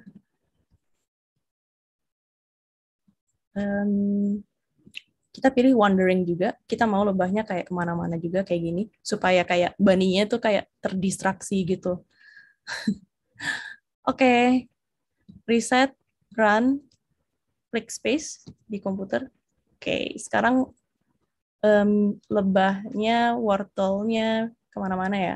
um, kita pilih wandering juga. Kita mau lebahnya kayak kemana-mana juga kayak gini, supaya kayak bunny-nya tuh kayak terdistraksi gitu. Oke, okay. Reset, run, klik space di komputer. Oke, okay. Sekarang um, lebahnya, wortelnya kemana-mana ya.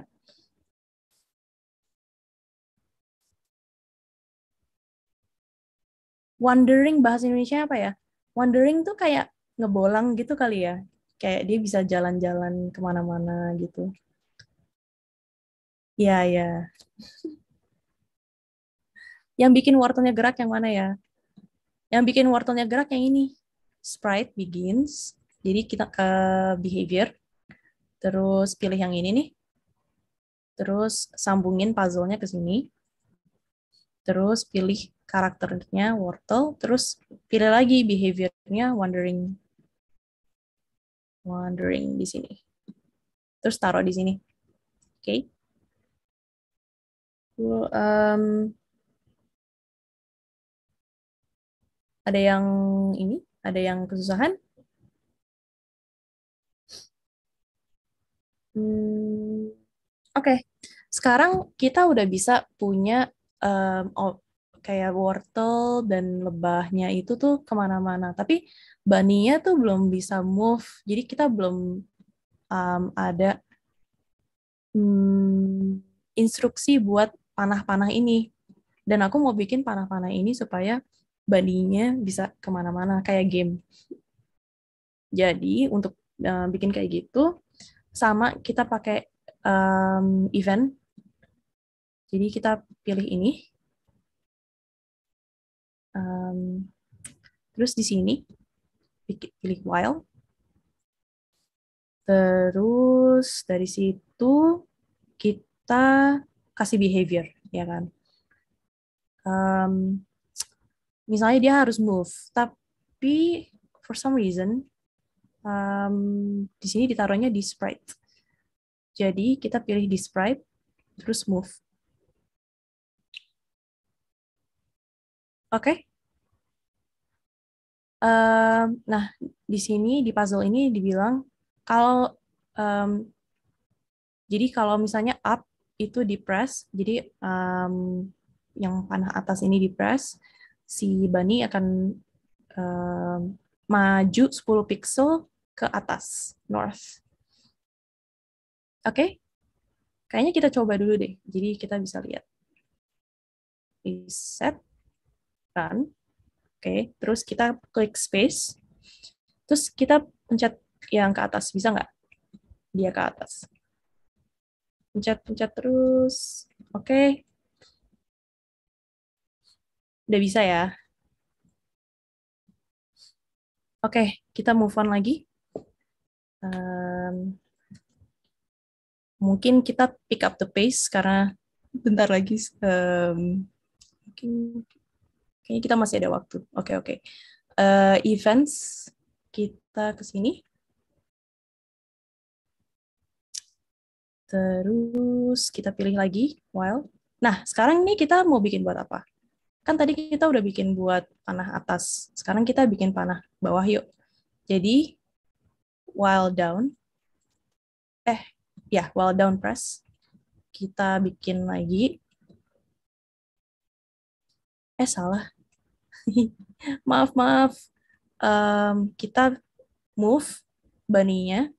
Wandering bahasa Indonesia apa ya? Wandering tuh kayak ngebolang gitu kali ya. Kayak dia bisa jalan-jalan kemana-mana gitu. Ya, ya. Yang bikin wortelnya gerak yang mana ya? Yang bikin wortelnya gerak yang ini. Sprite begins. Jadi kita ke behavior. Terus pilih yang ini nih. Terus sambungin puzzle-nya ke sini. Terus pilih karakternya wortel. Terus pilih lagi behavior-nya wandering. Wandering di sini. Terus taruh di sini. Oke. Okay. Um, ada yang ini? Ada yang kesusahan? Hmm, Oke, okay. Sekarang kita udah bisa punya um, oh, kayak wortel dan lebahnya itu tuh kemana-mana. Tapi bunny-nya tuh belum bisa move. Jadi kita belum um, ada hmm, instruksi buat panah-panah ini. Dan aku mau bikin panah-panah ini supaya bunny-nya bisa kemana-mana kayak game. Jadi untuk uh, bikin kayak gitu, sama kita pakai um, event. Jadi kita pilih ini. Um, terus di sini pilih while. Terus dari situ kita kasih behavior, ya kan? Um, misalnya dia harus move, tapi for some reason um, di sini ditaruhnya di sprite. Jadi kita pilih di sprite, terus move. Oke. Okay. Um, nah, di sini di puzzle ini dibilang kalau um, jadi kalau misalnya up itu di press, jadi um, yang panah atas ini di press, si bunny akan um, maju sepuluh pixel ke atas, north. Oke? Okay? Kayaknya kita coba dulu deh. Jadi kita bisa lihat. Reset, run. Oke, okay. Terus kita klik space. Terus kita pencet yang ke atas. Bisa nggak? Dia ke atas. Pencet-pencet terus. Oke. Okay. Udah bisa ya? Oke, okay, kita move on lagi. Um, mungkin kita pick up the pace karena bentar lagi um, mungkin kayaknya kita masih ada waktu. Oke, okay, oke. Okay. Uh, events, kita ke sini. Terus kita pilih lagi, while. Nah, sekarang ini kita mau bikin buat apa? Kan tadi kita udah bikin buat panah atas. Sekarang kita bikin panah bawah yuk. Jadi, while down. Eh, ya, while down press. Kita bikin lagi. Eh, salah. maaf, maaf. Um, kita move bunny-nya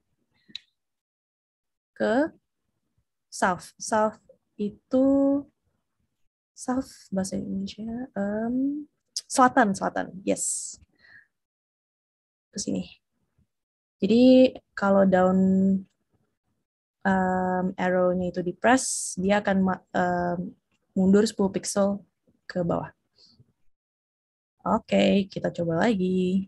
ke south. South itu south bahasa Indonesia um, selatan, selatan. Yes. Ke sini. Jadi kalau down um, arrow-nya itu di press, dia akan um, mundur sepuluh pixel ke bawah. Oke, okay, kita coba lagi.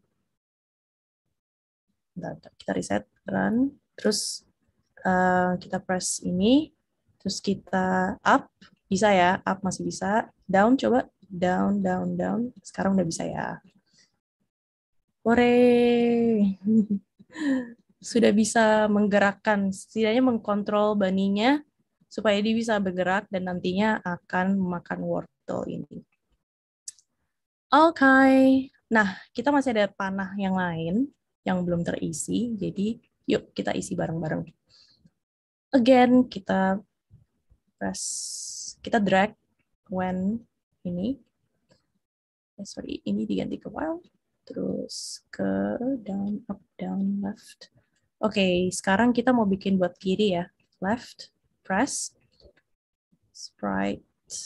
Bentar, kita reset, run. Terus uh, kita press ini. Terus kita up. Bisa ya, up masih bisa. Down, coba. Down, down, down. Sekarang udah bisa ya. Hore. Sudah bisa menggerakkan, setidaknya mengkontrol baninya supaya dia bisa bergerak dan nantinya akan memakan wortel ini. Oke, okay. Nah kita masih ada panah yang lain yang belum terisi, jadi yuk kita isi bareng-bareng. Again, kita press, kita drag when ini, eh, sorry, ini diganti ke while, terus ke down, up, down, left. Oke, okay, sekarang kita mau bikin buat kiri ya. Left, press, sprite,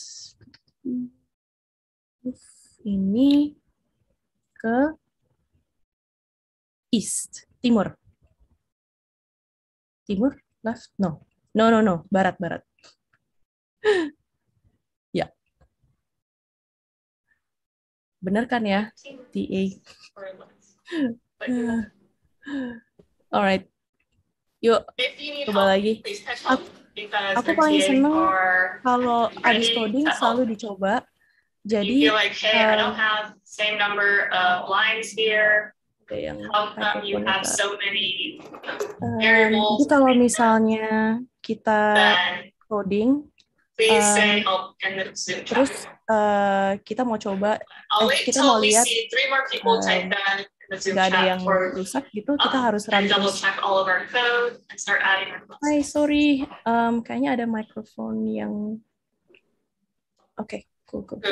ini ke east, timur. Timur, left, no. No, no, no, barat, barat. Ya. Bener kan ya? T A. Alright. Yuk, coba lagi. Aku, aku paling seneng kalau abis coding selalu dicoba. Jadi, um, ada yang um, jadi kalau misalnya kita coding, um, terus uh, kita mau coba, eh, kita mau lihat um, nggak ada yang rusak gitu, kita harus run terus. Hai, sorry, um, kayaknya ada mikrofon yang, oke, okay, cool, cool.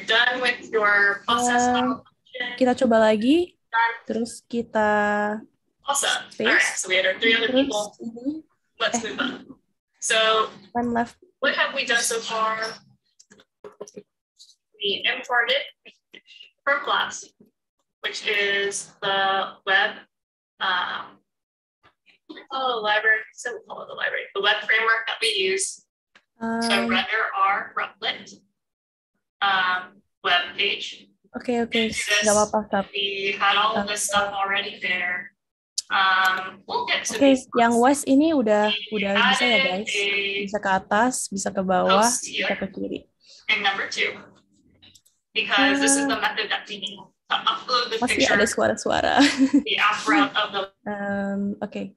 Um, kita coba lagi, terus kita space, terus ini, eh, one left. What have we done so far? We imported from class, which is the web, um, oh, library, so we call it the library, the web framework that we use um, to render our Replit um, web page. Oke, okay, oke, okay. Nggak apa-apa, tapi we had all of this stuff already there. Um, we'll get to Oke, okay, yang west ini udah udah bisa ya guys, bisa ke atas, bisa ke bawah, bisa ke kiri. And number two, because this is the method that we need. Masih ada suara-suara. um, Oke. Okay.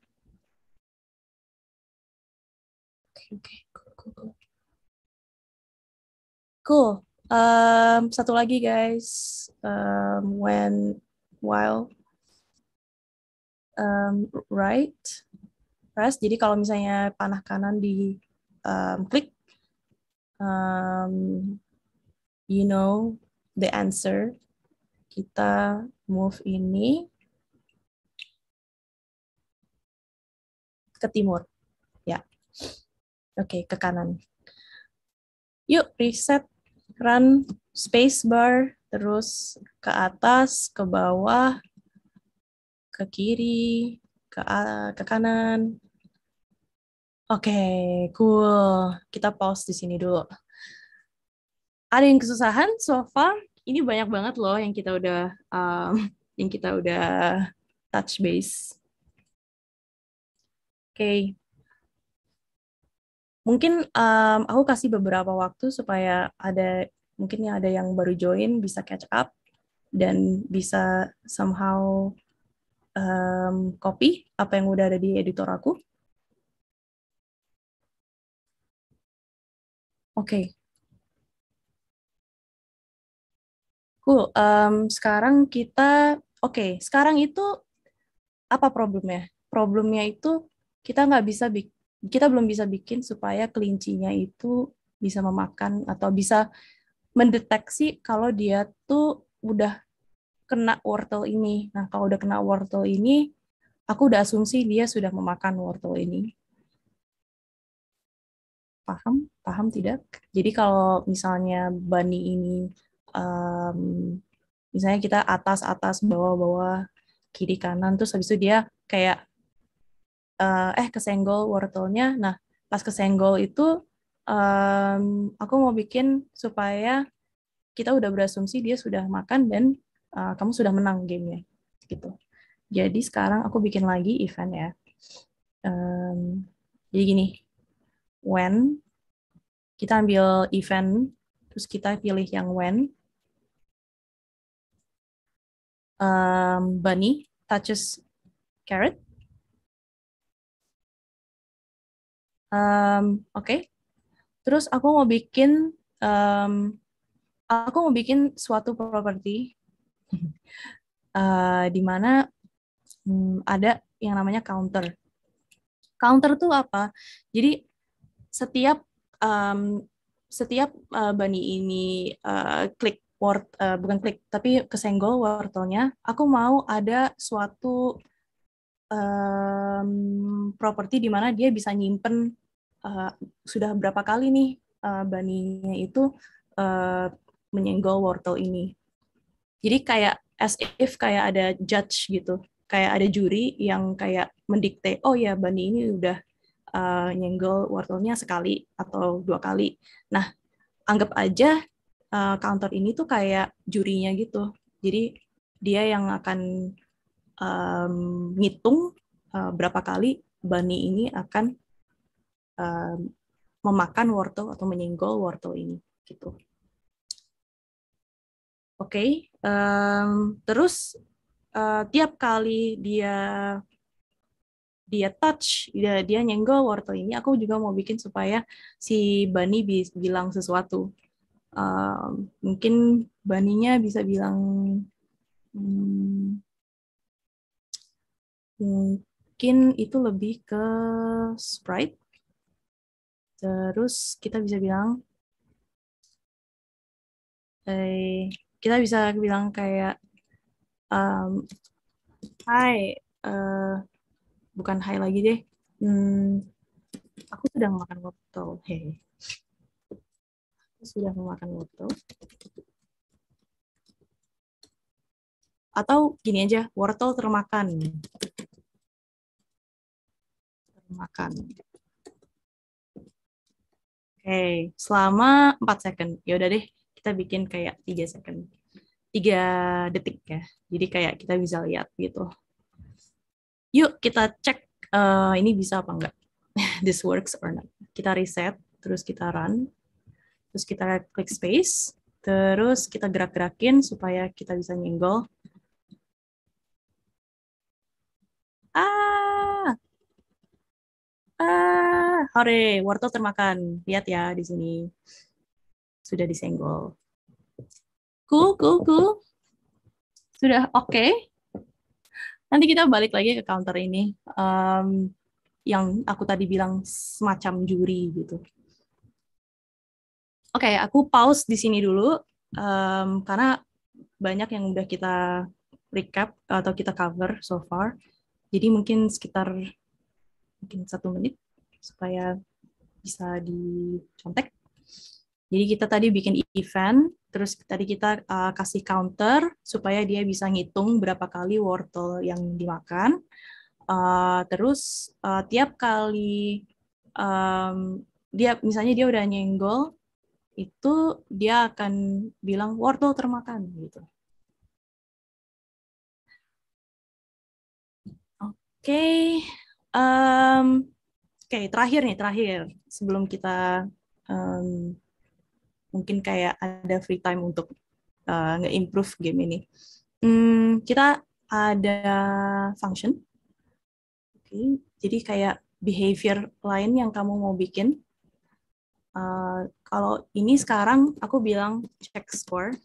Oke, okay, cool, cool, cool. Cool. Um, satu lagi guys. Um, when, while, um, right, press. Jadi kalau misalnya panah kanan di um, klik, um, you know the answer. Kita move ini ke timur. Ya. Oke, okay, ke kanan. Yuk, reset, run, space bar, terus ke atas, ke bawah, ke kiri, ke, ke kanan. Oke, okay, cool. Kita pause di sini dulu. Ada yang kesusahan so far? Ini banyak banget loh yang kita udah um, yang kita udah touch base. Oke. Okay. Mungkin um, aku kasih beberapa waktu supaya ada mungkin yang ada yang baru join bisa catch up dan bisa somehow um, copy apa yang udah ada di editor aku. Oke. Okay. Cool. Um, sekarang kita, oke. Okay, sekarang itu apa problemnya? Problemnya itu kita nggak bisa bikin, kita belum bisa bikin supaya kelincinya itu bisa memakan atau bisa mendeteksi kalau dia tuh udah kena wortel ini. Nah, kalau udah kena wortel ini, aku udah asumsi dia sudah memakan wortel ini. Paham? Paham tidak? Jadi kalau misalnya bunny ini Um, misalnya kita atas atas bawah bawah kiri kanan terus habis itu dia kayak uh, eh kesenggol wortelnya. Nah pas kesenggol itu um, aku mau bikin supaya kita udah berasumsi dia sudah makan dan uh, kamu sudah menang gamenya gitu. Jadi sekarang aku bikin lagi event ya. Um, jadi gini, when kita ambil event terus kita pilih yang when. um, bunny touches carrot. Um, Oke. Okay. Terus aku mau bikin um, aku mau bikin suatu properti uh, di mana um, ada yang namanya counter. Counter tuh apa? Jadi setiap um, setiap uh, bunny ini uh, klik word uh, bukan klik tapi kesenggol wortelnya, aku mau ada suatu um, properti di mana dia bisa nyimpen uh, sudah berapa kali nih uh, bunny-nya itu uh, menyenggol wortel ini. Jadi kayak as if kayak ada judge gitu, kayak ada juri yang kayak mendikte, oh ya bunny ini udah uh, nyenggol wortelnya sekali atau dua kali. Nah, anggap aja uh, counter ini tuh kayak jurinya gitu. Jadi dia yang akan um, ngitung uh, berapa kali bunny ini akan um, memakan wortel atau menyenggol wortel ini gitu. Oke, okay. um, terus uh, tiap kali dia dia touch, dia, dia nyenggol wortel ini, aku juga mau bikin supaya si bunny bisa bilang sesuatu. Um, mungkin bunny-nya bisa bilang, hmm, mungkin itu lebih ke sprite. Terus kita bisa bilang, eh, kita bisa bilang kayak, um, hai, uh, bukan hai lagi deh, hmm, aku sedang makan wortel, hei. Sudah memakan wortel. Atau gini aja, wortel termakan. Termakan. Oke, okay. Selama empat second. Ya udah deh, kita bikin kayak tiga second. tiga detik ya. Jadi kayak kita bisa lihat gitu. Yuk kita cek uh, ini bisa apa enggak. This works or not. Kita reset, terus kita run. Terus kita klik space, terus kita gerak-gerakin supaya kita bisa nyenggol. Ah, ah, hore, wortel termakan. Lihat ya di sini. Sudah disenggol. Cool, cool, cool. Sudah oke. Okay. Nanti kita balik lagi ke counter ini. Um, yang aku tadi bilang semacam juri gitu. Oke, okay, aku pause di sini dulu um, karena banyak yang udah kita recap atau kita cover so far. Jadi mungkin sekitar mungkin satu menit supaya bisa dicontek. Jadi kita tadi bikin event, terus tadi kita uh, kasih counter supaya dia bisa ngitung berapa kali wortel yang dimakan. Uh, terus uh, tiap kali um, dia misalnya dia udah nyenggol, itu dia akan bilang wortel termakan gitu. Oke, okay. um, oke okay, terakhir nih terakhir sebelum kita um, mungkin kayak ada free time untuk uh, nge-improve game ini. Hmm, kita ada function, oke, okay. Jadi kayak behavior lain yang kamu mau bikin. Uh, kalau ini sekarang aku bilang check score.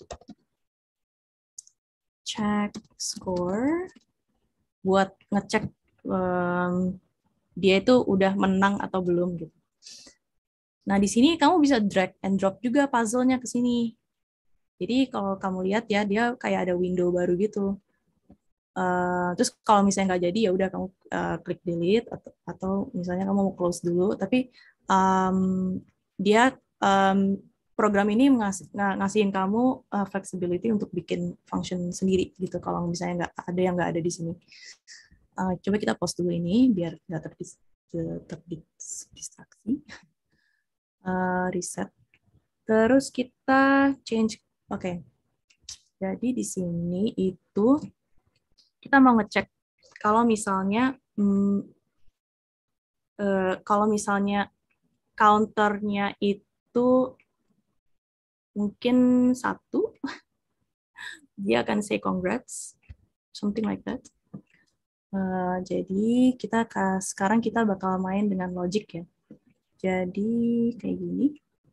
Check score buat ngecek um, dia itu udah menang atau belum gitu. Nah, di sini kamu bisa drag and drop juga puzzle-nya ke sini. Jadi kalau kamu lihat ya, dia kayak ada window baru gitu. Uh, terus kalau misalnya nggak jadi ya udah kamu uh, klik delete atau, atau misalnya kamu mau close dulu. Tapi um, dia um, program ini ngas, ngasihin kamu uh, flexibility untuk bikin function sendiri gitu. Kalau misalnya nggak ada yang nggak ada di sini. Uh, coba kita pause dulu ini biar nggak terdis, terdistraksi. Uh, reset. Terus kita change. Oke. Okay. Jadi di sini itu kita mau ngecek kalau misalnya hmm, uh, kalau misalnya counternya itu mungkin satu, dia akan say congrats. something like that. Uh, jadi kita sekarang kita bakal main dengan logic ya. Jadi kayak gini.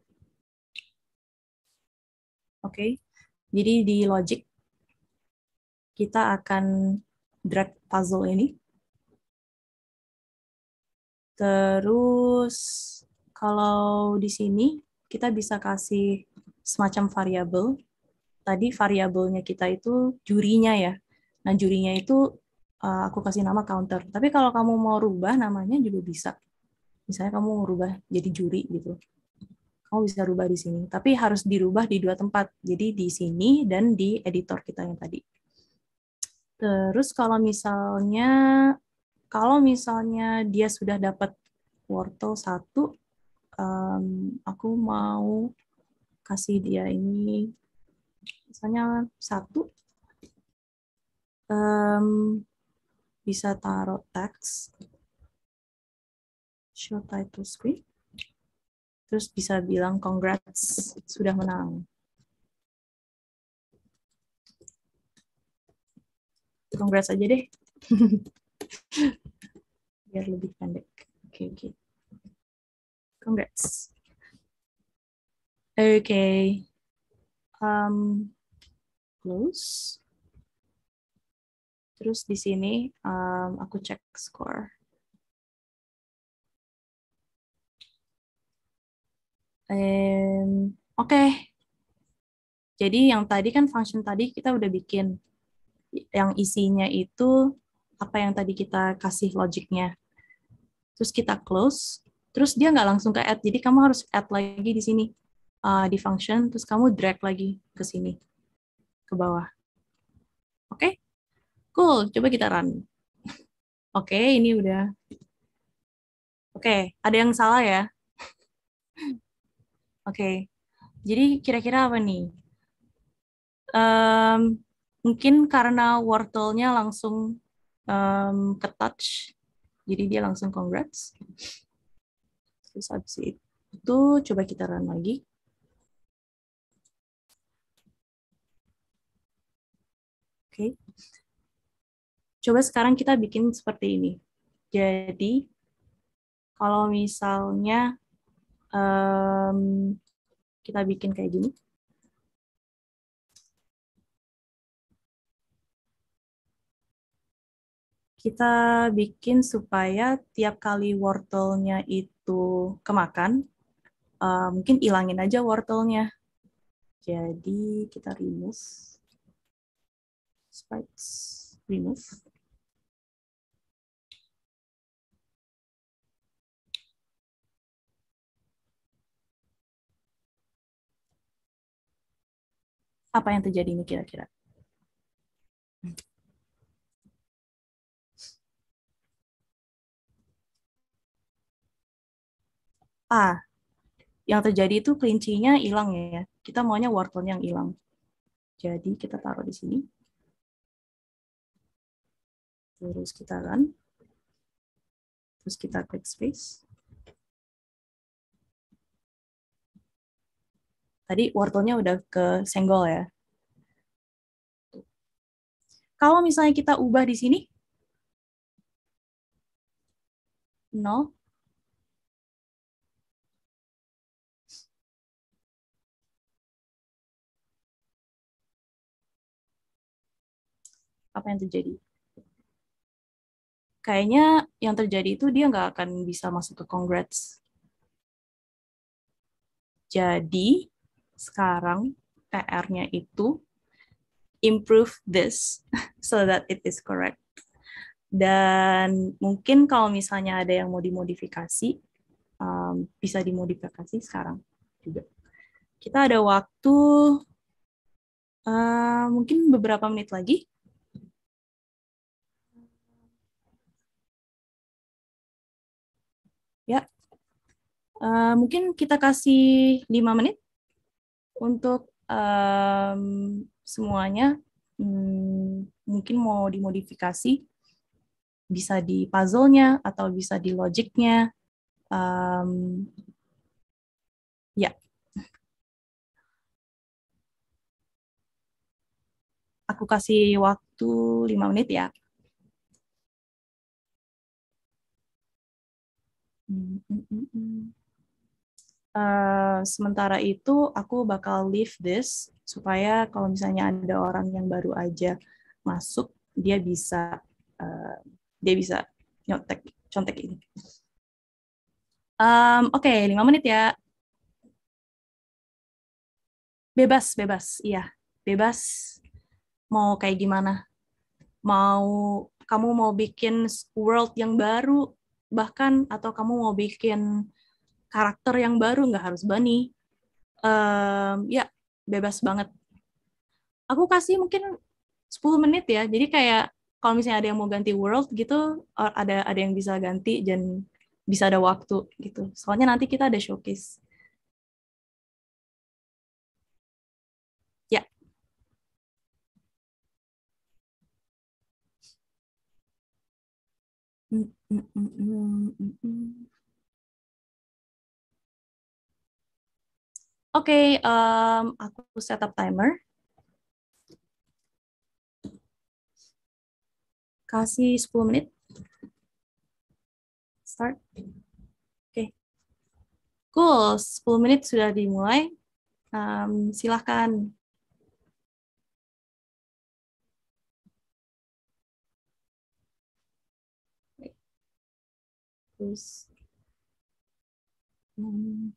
Oke. Okay. Jadi di logic kita akan drag puzzle ini. Terus kalau di sini kita bisa kasih semacam variabel. Tadi variabelnya kita itu jurinya ya. Nah jurinya itu uh, aku kasih nama counter. Tapi kalau kamu mau rubah namanya juga bisa. Misalnya kamu mau rubah jadi juri gitu. Kamu bisa rubah di sini. Tapi harus dirubah di dua tempat. Jadi di sini dan di editor kita yang tadi. Terus kalau misalnya kalau misalnya dia sudah dapat wortel satu, um, aku mau kasih dia ini, misalnya satu, um, bisa taruh teks, show title screen, terus bisa bilang congrats, sudah menang. Congrats aja deh. Biar lebih pendek. Oke, okay, oke. Okay. Congrats. Oke. Okay. Um, close. Terus di sini um, aku cek score. Um, oke. Okay. Jadi yang tadi kan function tadi kita udah bikin. Yang isinya itu apa yang tadi kita kasih logiknya. Terus kita close, terus dia nggak langsung ke add, jadi kamu harus add lagi di sini, uh, di function, terus kamu drag lagi ke sini, ke bawah. Oke? Okay? Cool, coba kita run. Oke, okay, ini udah. Oke, okay, ada yang salah ya? Oke, okay. Jadi kira-kira apa nih? Um, Mungkin karena wortelnya langsung um, ke touch, jadi dia langsung congrats. Terus habis itu coba kita run lagi. Oke. Okay. Coba sekarang kita bikin seperti ini. Jadi kalau misalnya um, kita bikin kayak gini. Kita bikin supaya tiap kali wortelnya itu kemakan, uh, mungkin ilangin aja wortelnya. Jadi kita remove, sprites, remove. Apa yang terjadi ini kira-kira? Ah, yang terjadi itu kelincinya hilang ya. Kita maunya wortelnya yang hilang. Jadi kita taruh di sini. Terus kita run. Terus kita klik space. Tadi wortelnya udah ke senggol ya. Kalau misalnya kita ubah di sini, nol. Apa yang terjadi? Kayaknya yang terjadi itu dia nggak akan bisa masuk ke congrats. Jadi, sekarang P R-nya itu improve this so that it is correct. Dan mungkin kalau misalnya ada yang mau dimodifikasi, um, bisa dimodifikasi sekarang juga. Kita ada waktu uh, mungkin beberapa menit lagi. Ya, uh, mungkin kita kasih lima menit untuk um, semuanya. Hmm, mungkin mau dimodifikasi, bisa di puzzle-nya atau bisa di logic-nya. Um, ya. aku kasih waktu lima menit ya. Hmm, hmm, hmm, hmm. Uh, sementara itu aku bakal leave this supaya kalau misalnya ada orang yang baru aja masuk, dia bisa uh, dia bisa nyontek contek ini. Um, Oke, okay, lima menit ya. Bebas, bebas, iya, bebas. Mau kayak gimana? Mau kamu mau bikin world yang baru, bahkan atau kamu mau bikin karakter yang baru, nggak harus Bunny. Um, ya, bebas banget. Aku kasih mungkin sepuluh menit ya. Jadi kayak kalau misalnya ada yang mau ganti world gitu, ada ada yang bisa ganti dan bisa ada waktu gitu. Soalnya nanti kita ada showcase. Ya. Mm, mm, mm, mm, mm, mm. Oke, okay, um, aku setup timer. Kasih sepuluh menit. Start. Oke. Okay. Cool, sepuluh menit sudah dimulai. Um, silahkan. Terus. Hmm.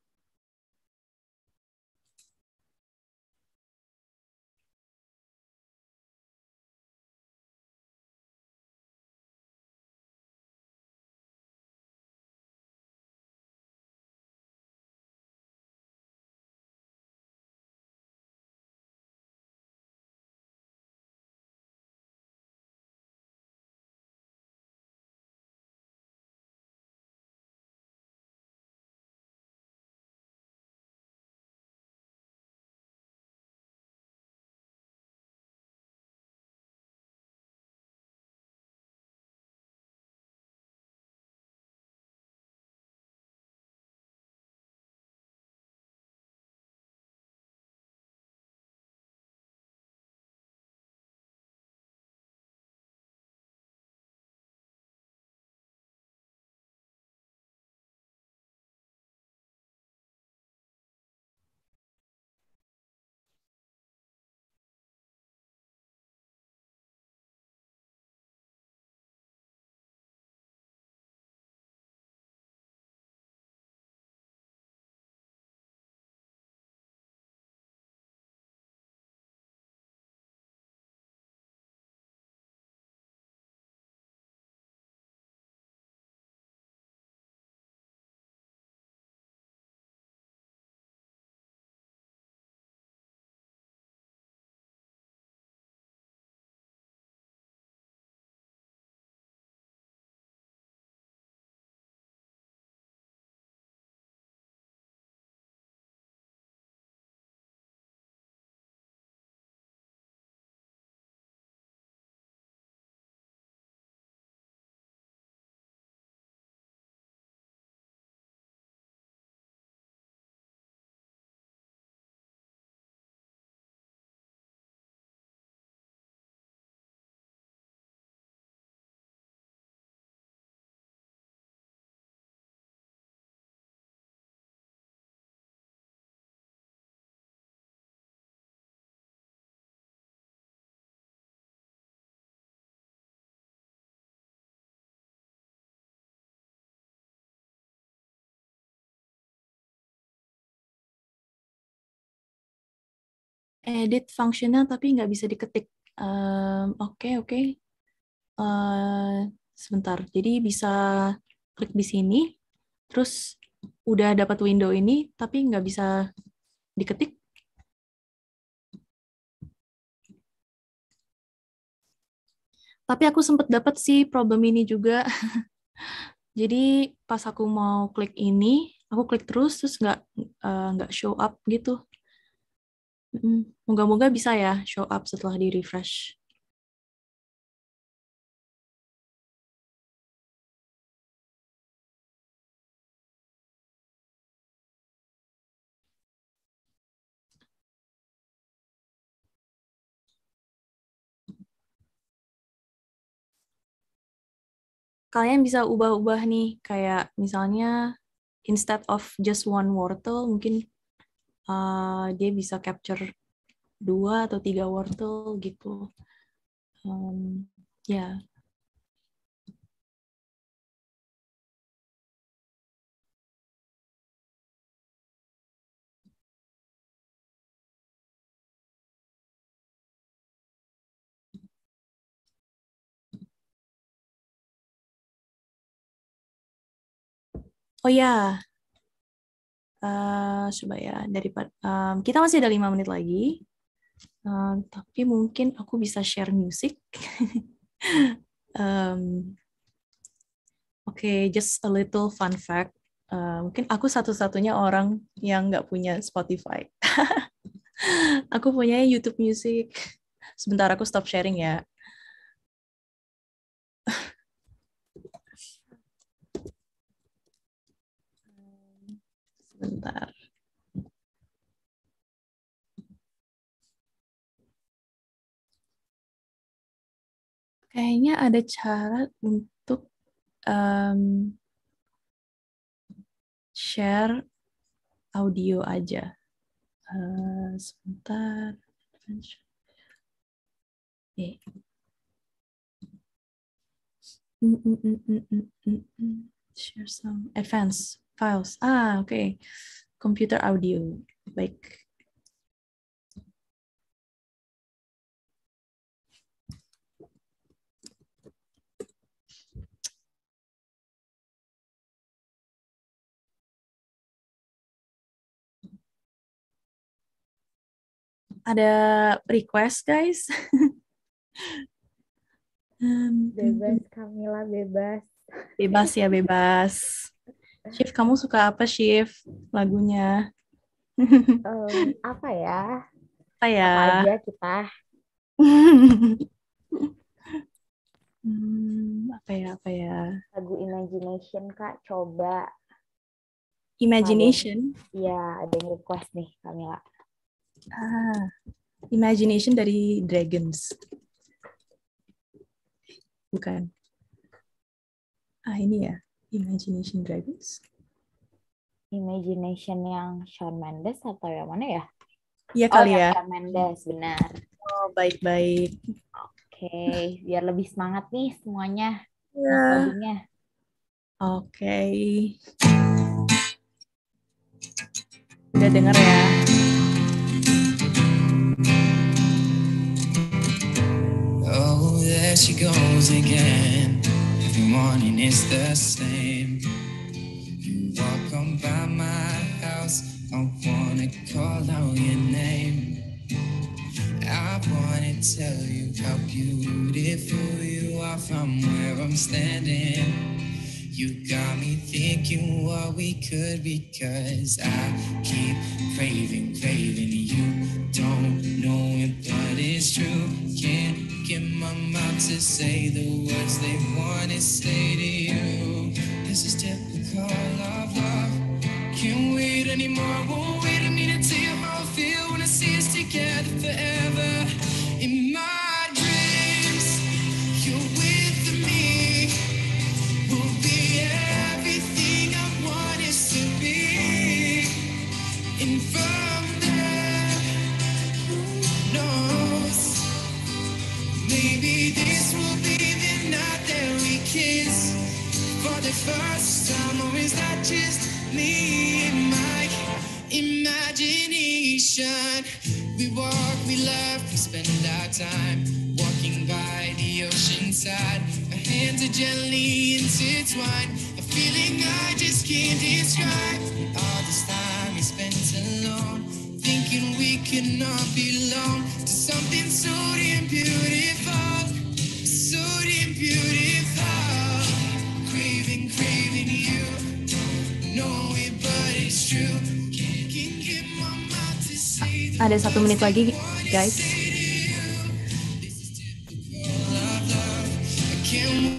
Edit fungsional tapi nggak bisa diketik. Um, Oke, okay, oke. Okay. Uh, sebentar. Jadi bisa klik di sini, terus udah dapat window ini, tapi nggak bisa diketik. Tapi aku sempat dapat sih problem ini juga. Jadi pas aku mau klik ini, aku klik terus, terus nggak uh, nggak show up gitu. Moga-moga bisa ya show up setelah di refresh. kalian bisa ubah-ubah nih, kayak misalnya instead of just one wortel, mungkin uh, dia bisa capture dua atau tiga wortel gitu. Um, ya. Yeah. Oh ya, uh, coba ya daripada um, kita masih ada lima menit lagi, uh, tapi mungkin aku bisa share musik. um, Oke, okay, just a little fun fact. Uh, mungkin aku satu-satunya orang yang nggak punya Spotify. Aku punya YouTube Music. Sebentar, aku stop sharing ya. Sebentar. Kayaknya ada cara untuk um, share audio aja. Uh, sebentar. Eh. Mm, mm, mm, mm, mm, mm, mm. Share some advanced files. Ah, oke. Okay. Computer audio. Baik. Ada request, guys? Bebas, Kamila, bebas. Bebas ya, bebas. Shiv, kamu suka apa, Shiv, lagunya? um, apa ya? Apa ya? Apa aja kita? hmm, apa ya, apa ya? Lagu Imagination, Kak, coba. Imagination? Iya, ada yang request nih, Kamila. Ah, Imagination dari Dragons. Bukan. Ah, ini ya. Imagination Dragons. Imagination yang Shawn Mendes atau yang mana ya? Iya oh, kali yang ya. Shawn Mendes, benar. Oh, baik-baik. Oke, okay, biar lebih semangat nih semuanya. Ya. Codingnya. Oke. Okay. Udah denger ya. Oh, there she goes again. Every morning is the same. You walk on by my house, I wanna call out your name. I wanna tell you how beautiful you are from where I'm standing. You got me thinking what we could be, 'cause I keep craving, craving you. Don't know it, but it's true. Can't get my mouth to say the words they wanna say to you. This is typical of love. Can't wait anymore, won't wait a minute to tell you how I feel when I see us together forever. In my dreams, you're with me. We'll be everything I want us to be. And from there, who knows? Maybe this will be the night that we kiss for the first time. Or is that just me and my imagination? We walk, we laugh, we spend our time walking by the ocean side. Our hands are gently intertwined, a feeling I just can't describe. All this time we spent alone, thinking we could not belong to something so damn beautiful, so damn beautiful. Craving, craving you, know it, but it's true. Can't get my mouth to say the Ada satu menit lagi, guys. I can't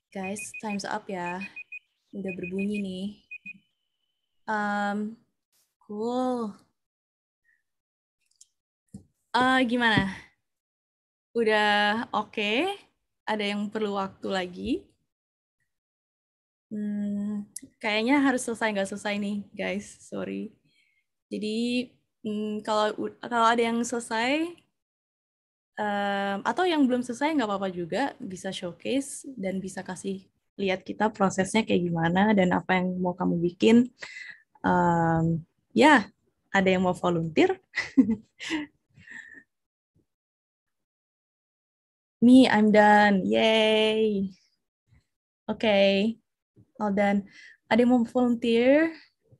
Guys, time's up ya. Udah berbunyi nih. Um, cool. Uh, gimana? Udah oke? Okay? Ada yang perlu waktu lagi? Hmm, kayaknya harus selesai nggak selesai nih, guys. Sorry. Jadi hmm, kalau kalau ada yang selesai um, atau yang belum selesai nggak apa-apa juga, bisa showcase dan bisa kasih lihat kita prosesnya kayak gimana dan apa yang mau kamu bikin. Um, ya, ada yang mau volunteer? Me, I'm done. Yay. Oke, okay. All done. Ada yang mau volunteer?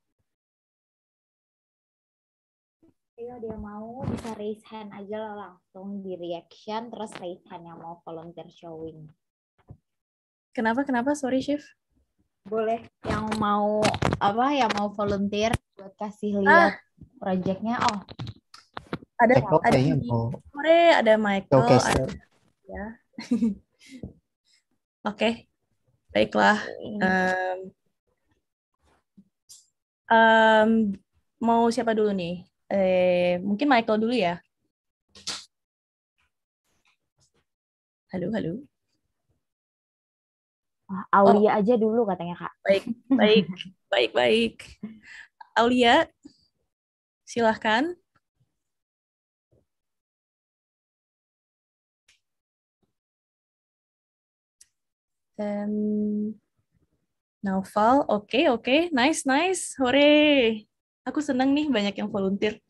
Ayo dia mau bisa raise hand aja lah langsung di reaction terus raise hand yang mau volunteer showing. Kenapa? Kenapa? Sorry, Chef. Boleh yang mau apa? Yang mau volunteer buat kasih lihat ah. projectnya. Oh, ada Eko, ada ya, Sore, ada Michael, showcase. ada ya. Oke, okay. Baiklah. Um, um, mau siapa dulu nih? Eh, mungkin Michael dulu ya. Halo, halo. Aulia oh. aja dulu katanya Kak. Baik, baik, baik, baik. Aulia, silahkan. Um, Naufal, oke, okay, oke, okay. Nice, nice, hore. Aku senang nih banyak yang volunteer.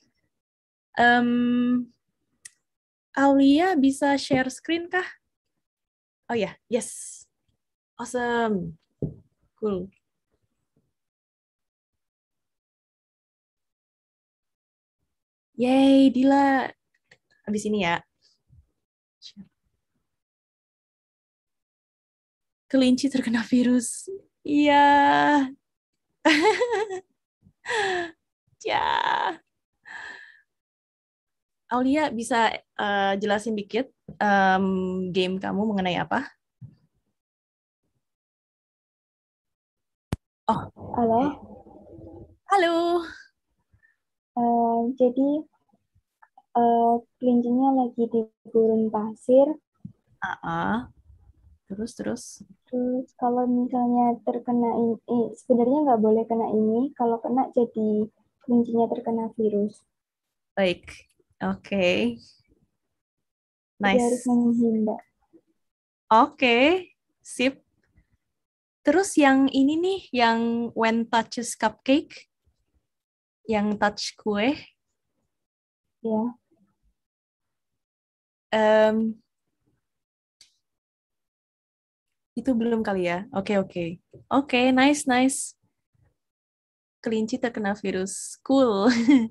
Um, Aulia bisa share screen kah? Oh ya, yeah. Yes. Awesome. Cool. Yay, Dila. Habis ini ya. Kelinci terkena virus. Iya. Ya. Aulia bisa uh, jelasin dikit um, game kamu mengenai apa? Oh, halo. Halo. Uh, jadi uh, kelincinya lagi di gurun pasir. Uh-uh. Terus terus. Terus kalau misalnya terkena ini, eh, sebenarnya nggak boleh kena ini. Kalau kena jadi kelincinya terkena virus. Baik, oke. Okay. Nice. Jadi harus menghindar. Oke, okay. Sip. Terus yang ini nih, yang when touches cupcake, yang touch kue. Ya. Um, itu belum kali ya? Oke, okay, oke. Okay. Oke, okay, nice, nice. Kelinci terkena virus. Cool.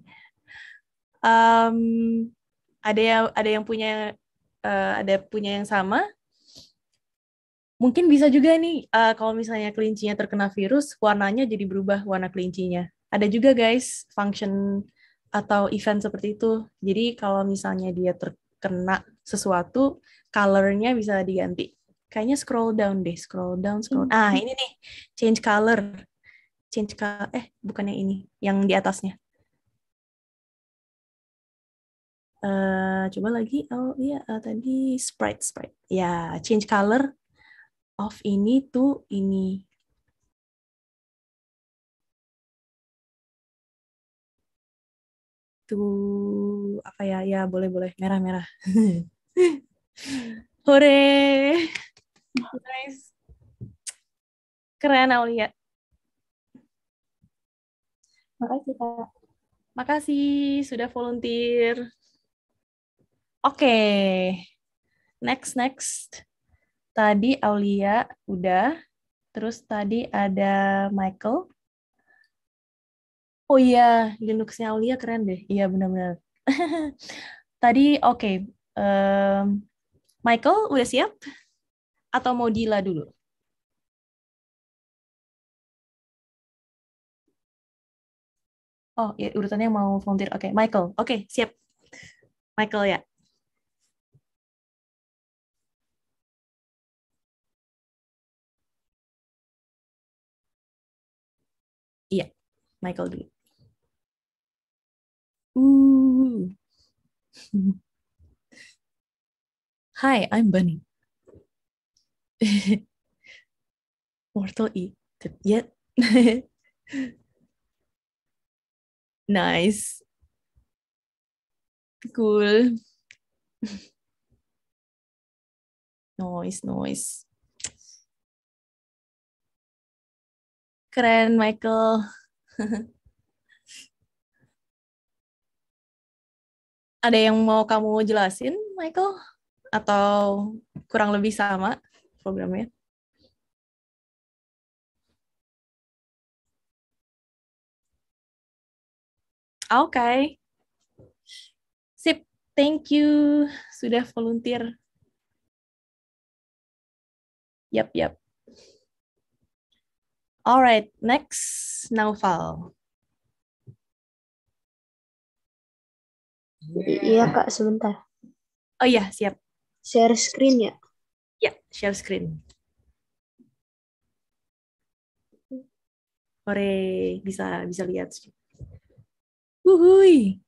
um, ada yang ada yang punya uh, ada punya yang sama? Mungkin bisa juga nih, uh, kalau misalnya kelincinya terkena virus, warnanya jadi berubah warna kelincinya. Ada juga guys, function atau event seperti itu. Jadi kalau misalnya dia terkena sesuatu, color-nya bisa diganti. Kayaknya scroll down deh, scroll down, scroll. Ah, ini nih, change color. Change color, eh bukannya ini, yang di atasnya. Uh, coba lagi, oh iya uh, tadi sprite, sprite. Ya, change color. Of ini tuh ini. Tuh apa ya? Ya boleh-boleh merah-merah. Hore. Nice. Keren Aulia. Makasih Kak. Makasih sudah volunteer. Oke. Okay. Next next. Tadi Aulia udah. Terus tadi ada Michael. Oh iya, Linux-nya Aulia keren deh. Iya benar-benar. Tadi oke. Okay. Um, Michael udah siap? Atau mau Dila dulu? Oh ya urutannya mau volunteer. Oke, okay. Michael. Oke, okay, siap. Michael ya. Michael dulu. Ooh. Hi, I'm Bunny. Mortal eat yet. Nice. Cool. Noise, noise. Keren, Michael. Ada yang mau kamu jelasin, Michael? Atau kurang lebih sama programnya? Oke. Okay. Sip, thank you sudah volunteer. Yap, yap. Alright, next, Naufal. Iya Kak, sebentar. Oh iya, siap. Share screen ya? Ya, share screen. Hore, bisa bisa lihat. Wuhui.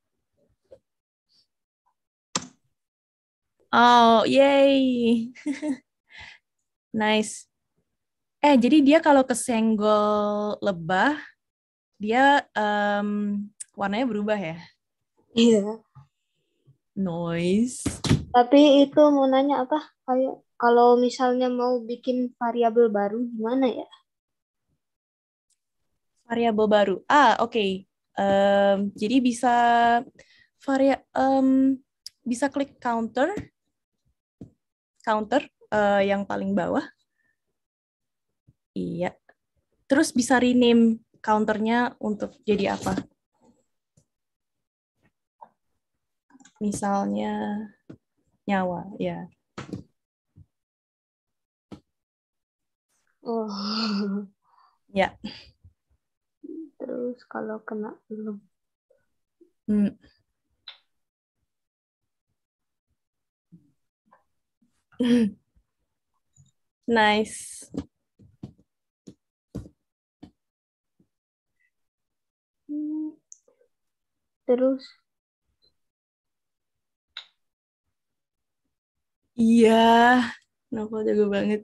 Oh, yay. Nice. Eh, jadi dia kalau kesenggol lebah, dia um, warnanya berubah ya? Iya. Noise. Tapi itu mau nanya apa? Kayak kalau misalnya mau bikin variabel baru gimana ya? Variabel baru. Ah, oke. Okay. Um, jadi bisa varia um, bisa klik counter, counter uh, yang paling bawah. Iya. Terus bisa rename counternya untuk jadi apa? Misalnya nyawa, ya. Oh. Ya. Terus kalau kena belum. Hmm. Nice. Terus. Iya, Naufal jago banget.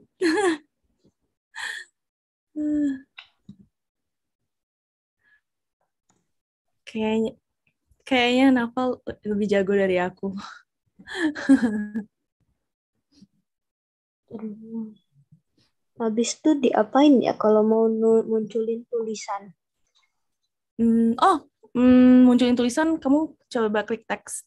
Kayaknya, kayaknya Naufal lebih jago dari aku. Habis itu diapain ya kalau mau munculin tulisan? Hmm, oh, hmm, munculin tulisan, kamu coba klik teks.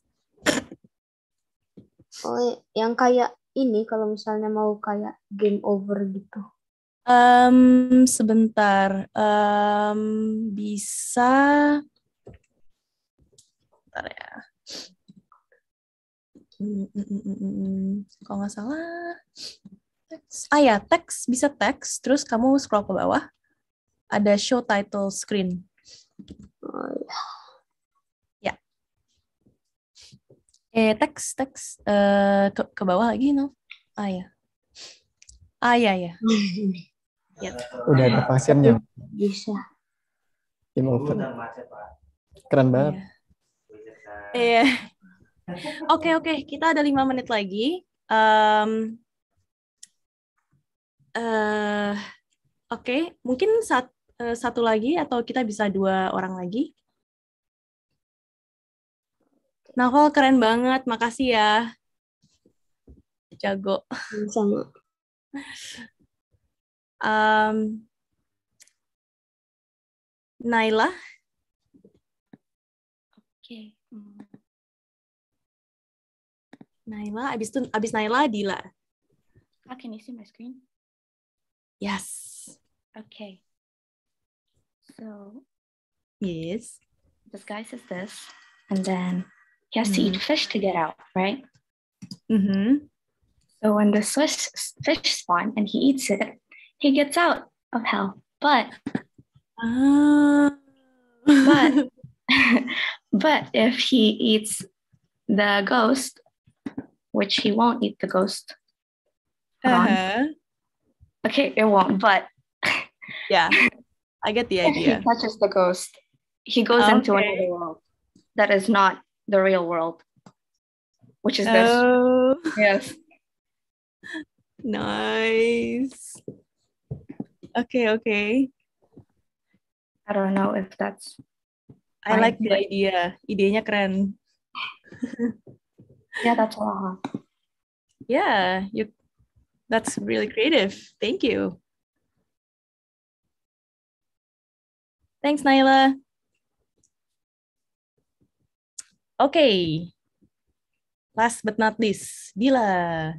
Oh, yang kayak ini kalau misalnya mau kayak game over gitu. Um, sebentar, um, bisa. Bentar ya. Hmm, hmm, hmm, hmm, hmm. Kalau nggak salah, teks. Ah ya, teks bisa teks. Terus kamu scroll ke bawah, ada show title screen. Oh, ya. Ya. Eh, teks, teks. Uh, ke, ke bawah lagi, no? Ah ya. Ah ya, ya. Yep. Udah ada fungsinya. Bisa. Game over. Keren banget. Iya. Oke, oke. Kita ada lima menit lagi. Um, uh, oke, okay. Mungkin sat, uh, satu lagi atau kita bisa dua orang lagi. Naufal keren banget. Makasih ya. Jago. Sama. Um, Naila. Oke. Okay. Naila, abis itu abis Naila Dila. Oh, can you see my screen? Yes. Okay. So. Yes. This guy says this, and then he has mm-hmm. to eat fish to get out, right? Mm-hmm. So when the fish fish spawn and he eats it, he gets out of hell. But. Uh... but. But if he eats the ghost, which he won't eat the ghost. Uh-huh. Okay, it won't, but yeah, I get the idea. If he touches the ghost, he goes Okay. into another world that is not the real world, which is this. Oh, Yes. nice. Okay, okay. I don't know if that's I fine. like the idea. Idenya keren. Yeah, that's all. Yeah, you. That's really creative. Thank you. Thanks, Naila. Okay. Last but not least, Dila.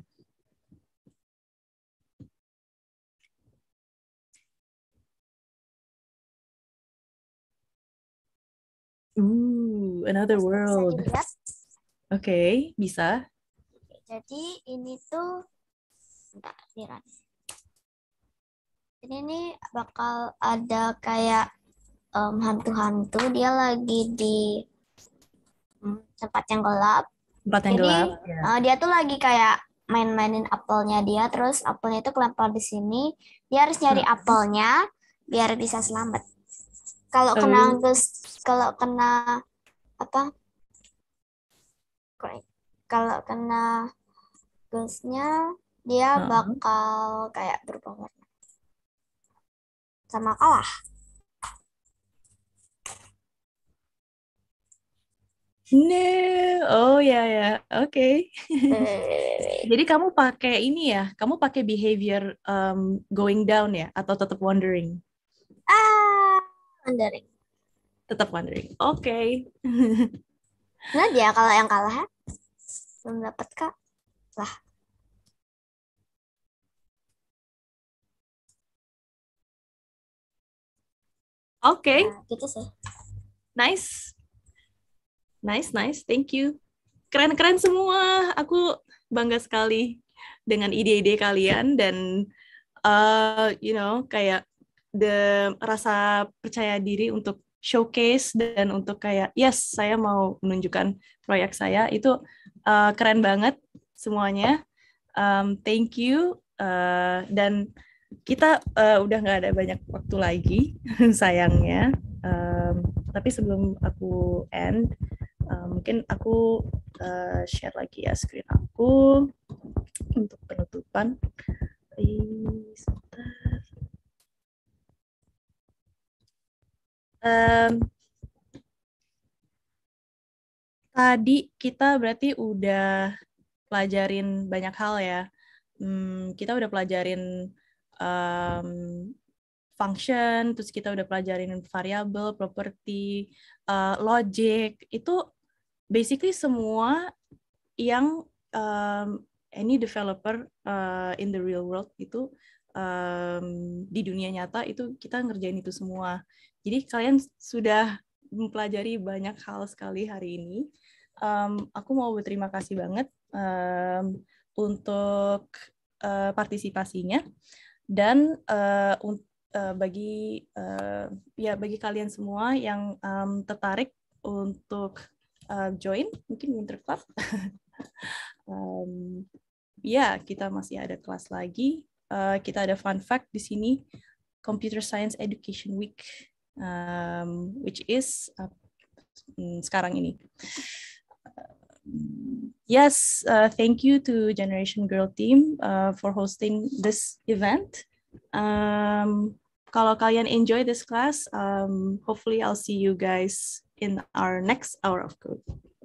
Ooh, another Bisa world. dilihat. Oke, okay, bisa. Jadi ini tuh, bentar, lihat. Ini nih bakal ada kayak um, hantu-hantu. Dia lagi di hmm, tempat yang gelap. Tempat yang Jadi gelap. Ya. uh, dia tuh lagi kayak main-mainin apelnya dia. Terus apelnya itu kelempar di sini. Dia harus nyari Hmm. apelnya biar bisa selamat. Kalau kena Oh. gus, kalau kena apa? Kalau kena gusnya, dia Uh-uh. bakal kayak berubah warna. Sama kalah. No, oh ya ya, oke. Jadi kamu pakai ini ya? Kamu pakai behavior um, going down ya, atau tetap wandering? Ah, wandering. Tetap wandering. Oke. Okay. Nah dia kalau yang kalah belum dapat kak lah. Oke. Okay. Nah, gitu sih. Nice. Nice, nice. Thank you. Keren-keren semua. Aku bangga sekali dengan ide-ide kalian dan uh, you know, kayak the rasa percaya diri untuk showcase dan untuk kayak yes, saya mau menunjukkan proyek saya itu uh, keren banget semuanya. Um, thank you uh, dan kita uh, udah nggak ada banyak waktu lagi sayangnya. Um, tapi sebelum aku end, uh, mungkin aku uh, share lagi ya screen aku untuk penutupan. Sebentar. Um, tadi kita berarti udah pelajarin banyak hal ya. Hmm, kita udah pelajarin um, function, terus kita udah pelajarin variabel, property, uh, logic. Itu basically semua yang um, any developer uh, in the real world itu um, di dunia nyata itu kita ngerjain itu semua. Jadi kalian sudah mempelajari banyak hal sekali hari ini. Um, aku mau berterima kasih banget um, untuk uh, partisipasinya dan uh, un- uh, bagi uh, ya bagi kalian semua yang um, tertarik untuk uh, join mungkin Winter Club. um, ya kita masih ada kelas lagi. Uh, kita ada fun fact di sini, Computer Science Education Week. Um, which is uh, sekarang ini. Uh, yes, uh, thank you to Generation Girl team uh, for hosting this event. Um, kalau kalian enjoy this class, um, hopefully I'll see you guys in our next hour of code.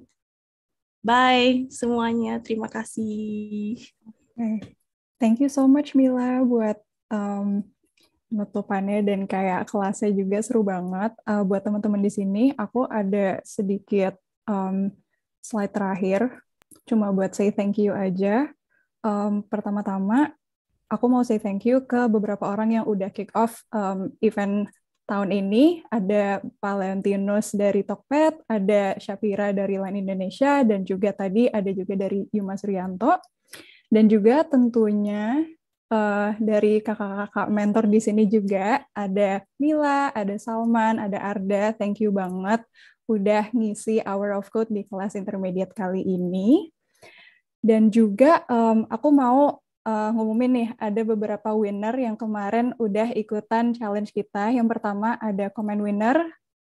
Bye semuanya, terima kasih. Okay. Thank you so much Mila buat um, penutupannya dan kayak kelasnya juga seru banget. Uh, buat teman-teman di sini, aku ada sedikit um, slide terakhir, cuma buat say thank you aja. Um, pertama-tama, aku mau say thank you ke beberapa orang yang udah kick off um, event tahun ini. Ada Pak Leontinus dari Tokped, ada Syapira dari Line Indonesia, dan juga tadi ada juga dari Yumas Rianto. Dan juga tentunya Uh, dari kakak-kakak mentor di sini juga ada Mila, ada Salman, ada Arda. Thank you banget udah ngisi Hour of Code di kelas intermediate kali ini. Dan juga um, aku mau uh, ngumumin nih, ada beberapa winner yang kemarin udah ikutan challenge kita. Yang pertama ada comment winner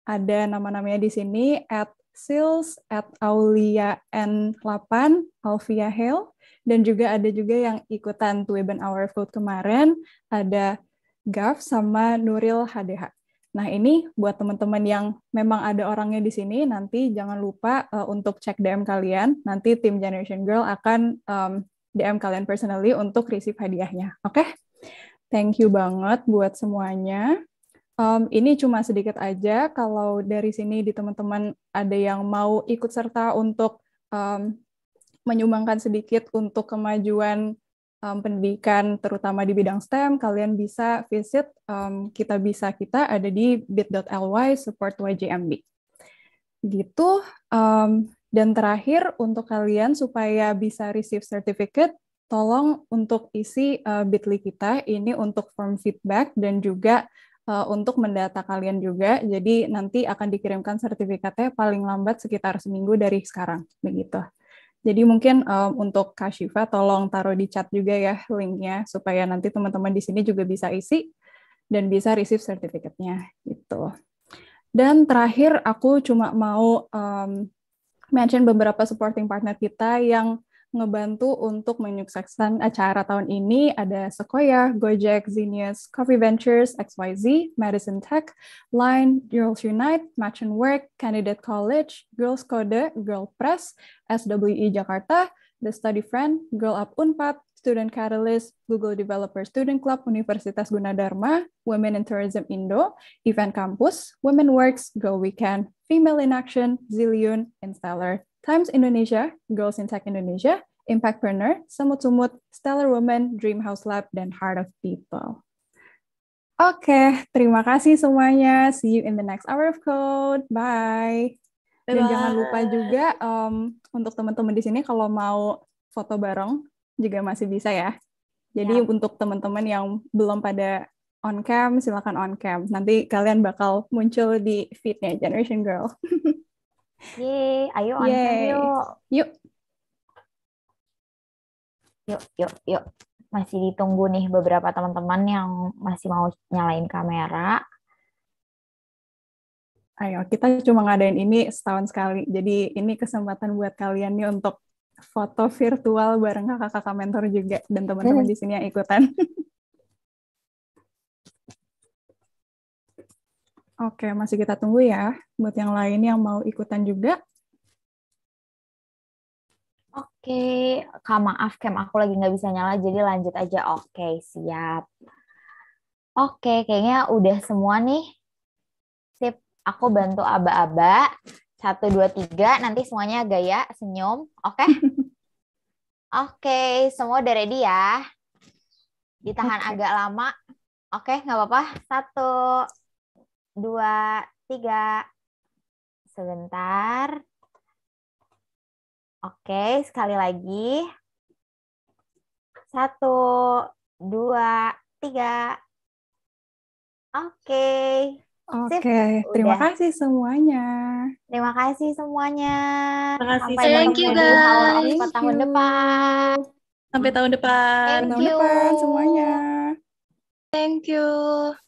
ada nama-namanya di sini, at Sils, at Aulia N delapan, Alvia Hale, dan juga ada juga yang ikutan Dweeben Hour of Code kemarin, ada Gav sama Nuril H D H. Nah, ini buat teman-teman yang memang ada orangnya di sini, nanti jangan lupa uh, untuk cek D M kalian. Nanti tim Generation Girl akan um, D M kalian personally untuk receive hadiahnya. Oke? Okay? Thank you banget buat semuanya. Um, ini cuma sedikit aja. Kalau dari sini di teman-teman ada yang mau ikut serta untuk um, menyumbangkan sedikit untuk kemajuan Um, pendidikan terutama di bidang S T E M, kalian bisa visit um, kita bisa kita ada di bit.ly support Y J M B. Gitu. Um, dan terakhir untuk kalian supaya bisa receive certificate, tolong untuk isi uh, bit.ly kita ini untuk form feedback dan juga uh, untuk mendata kalian juga. Jadi nanti akan dikirimkan sertifikatnya paling lambat sekitar seminggu dari sekarang. Begitu. Jadi mungkin um, untuk Kak Syifa tolong taruh di chat juga ya linknya supaya nanti teman-teman di sini juga bisa isi dan bisa receive sertifikatnya gitu. Dan terakhir aku cuma mau um, mention beberapa supporting partner kita yang ngebantu untuk menyukseskan acara tahun ini. Ada Sequoia, Gojek, Zenius, Coffee Ventures, X Y Z, Madison Tech, Line, Girls Unite, Match and Work, Candidate College, Girls Code, Girl Press, S W I Jakarta, The Study Friend, Girl Up Unpad, Student Catalyst, Google Developer Student Club, Universitas Gunadarma, Women in Tourism Indo, Event Campus, Women Works, Girl Weekend, Female in Action, Zillion, Installer, Times Indonesia, Girls in Tech Indonesia, Impactpreneur, Semut Sumut, Stellar Women, Dream House Lab, dan Heart of People. Oke, terima kasih semuanya. See you in the next hour of code. Bye. Dan Bye-bye. jangan lupa juga um, untuk teman-teman di sini kalau mau foto bareng juga masih bisa ya. Jadi ya. Untuk teman-teman yang belum pada on cam, silakan on cam. Nanti kalian bakal muncul di feed-nya Generation Girl. Yeay, ayo on cam yuk. Yuk. Yuk, yuk, yuk. Masih ditunggu nih beberapa teman-teman yang masih mau nyalain kamera. Ayo, kita cuma ngadain ini setahun sekali. Jadi ini kesempatan buat kalian nih untuk foto virtual bareng kakak-kakak mentor juga dan teman-teman di sini yang ikutan. Oke, masih kita tunggu ya buat yang lain yang mau ikutan juga. Oke, Kak maaf Cam, aku lagi nggak bisa nyala, jadi lanjut aja. Oke, siap. Oke, kayaknya udah semua nih. Sip, aku bantu aba-aba. Satu, dua, tiga, nanti semuanya gaya, senyum. Oke? Oke, semua udah ready ya? Ditahan okay. agak lama. Oke, nggak apa-apa. Satu, dua, tiga. Sebentar. Oke, sekali lagi. Satu, dua, tiga. Oke. Oke, terima Udah. kasih semuanya. Terima kasih semuanya. Terima kasih. Sampai Thank ketemu you, di Hour of guys. Code tahun depan. Sampai tahun depan. Thank Tahun you. depan semuanya. Thank you.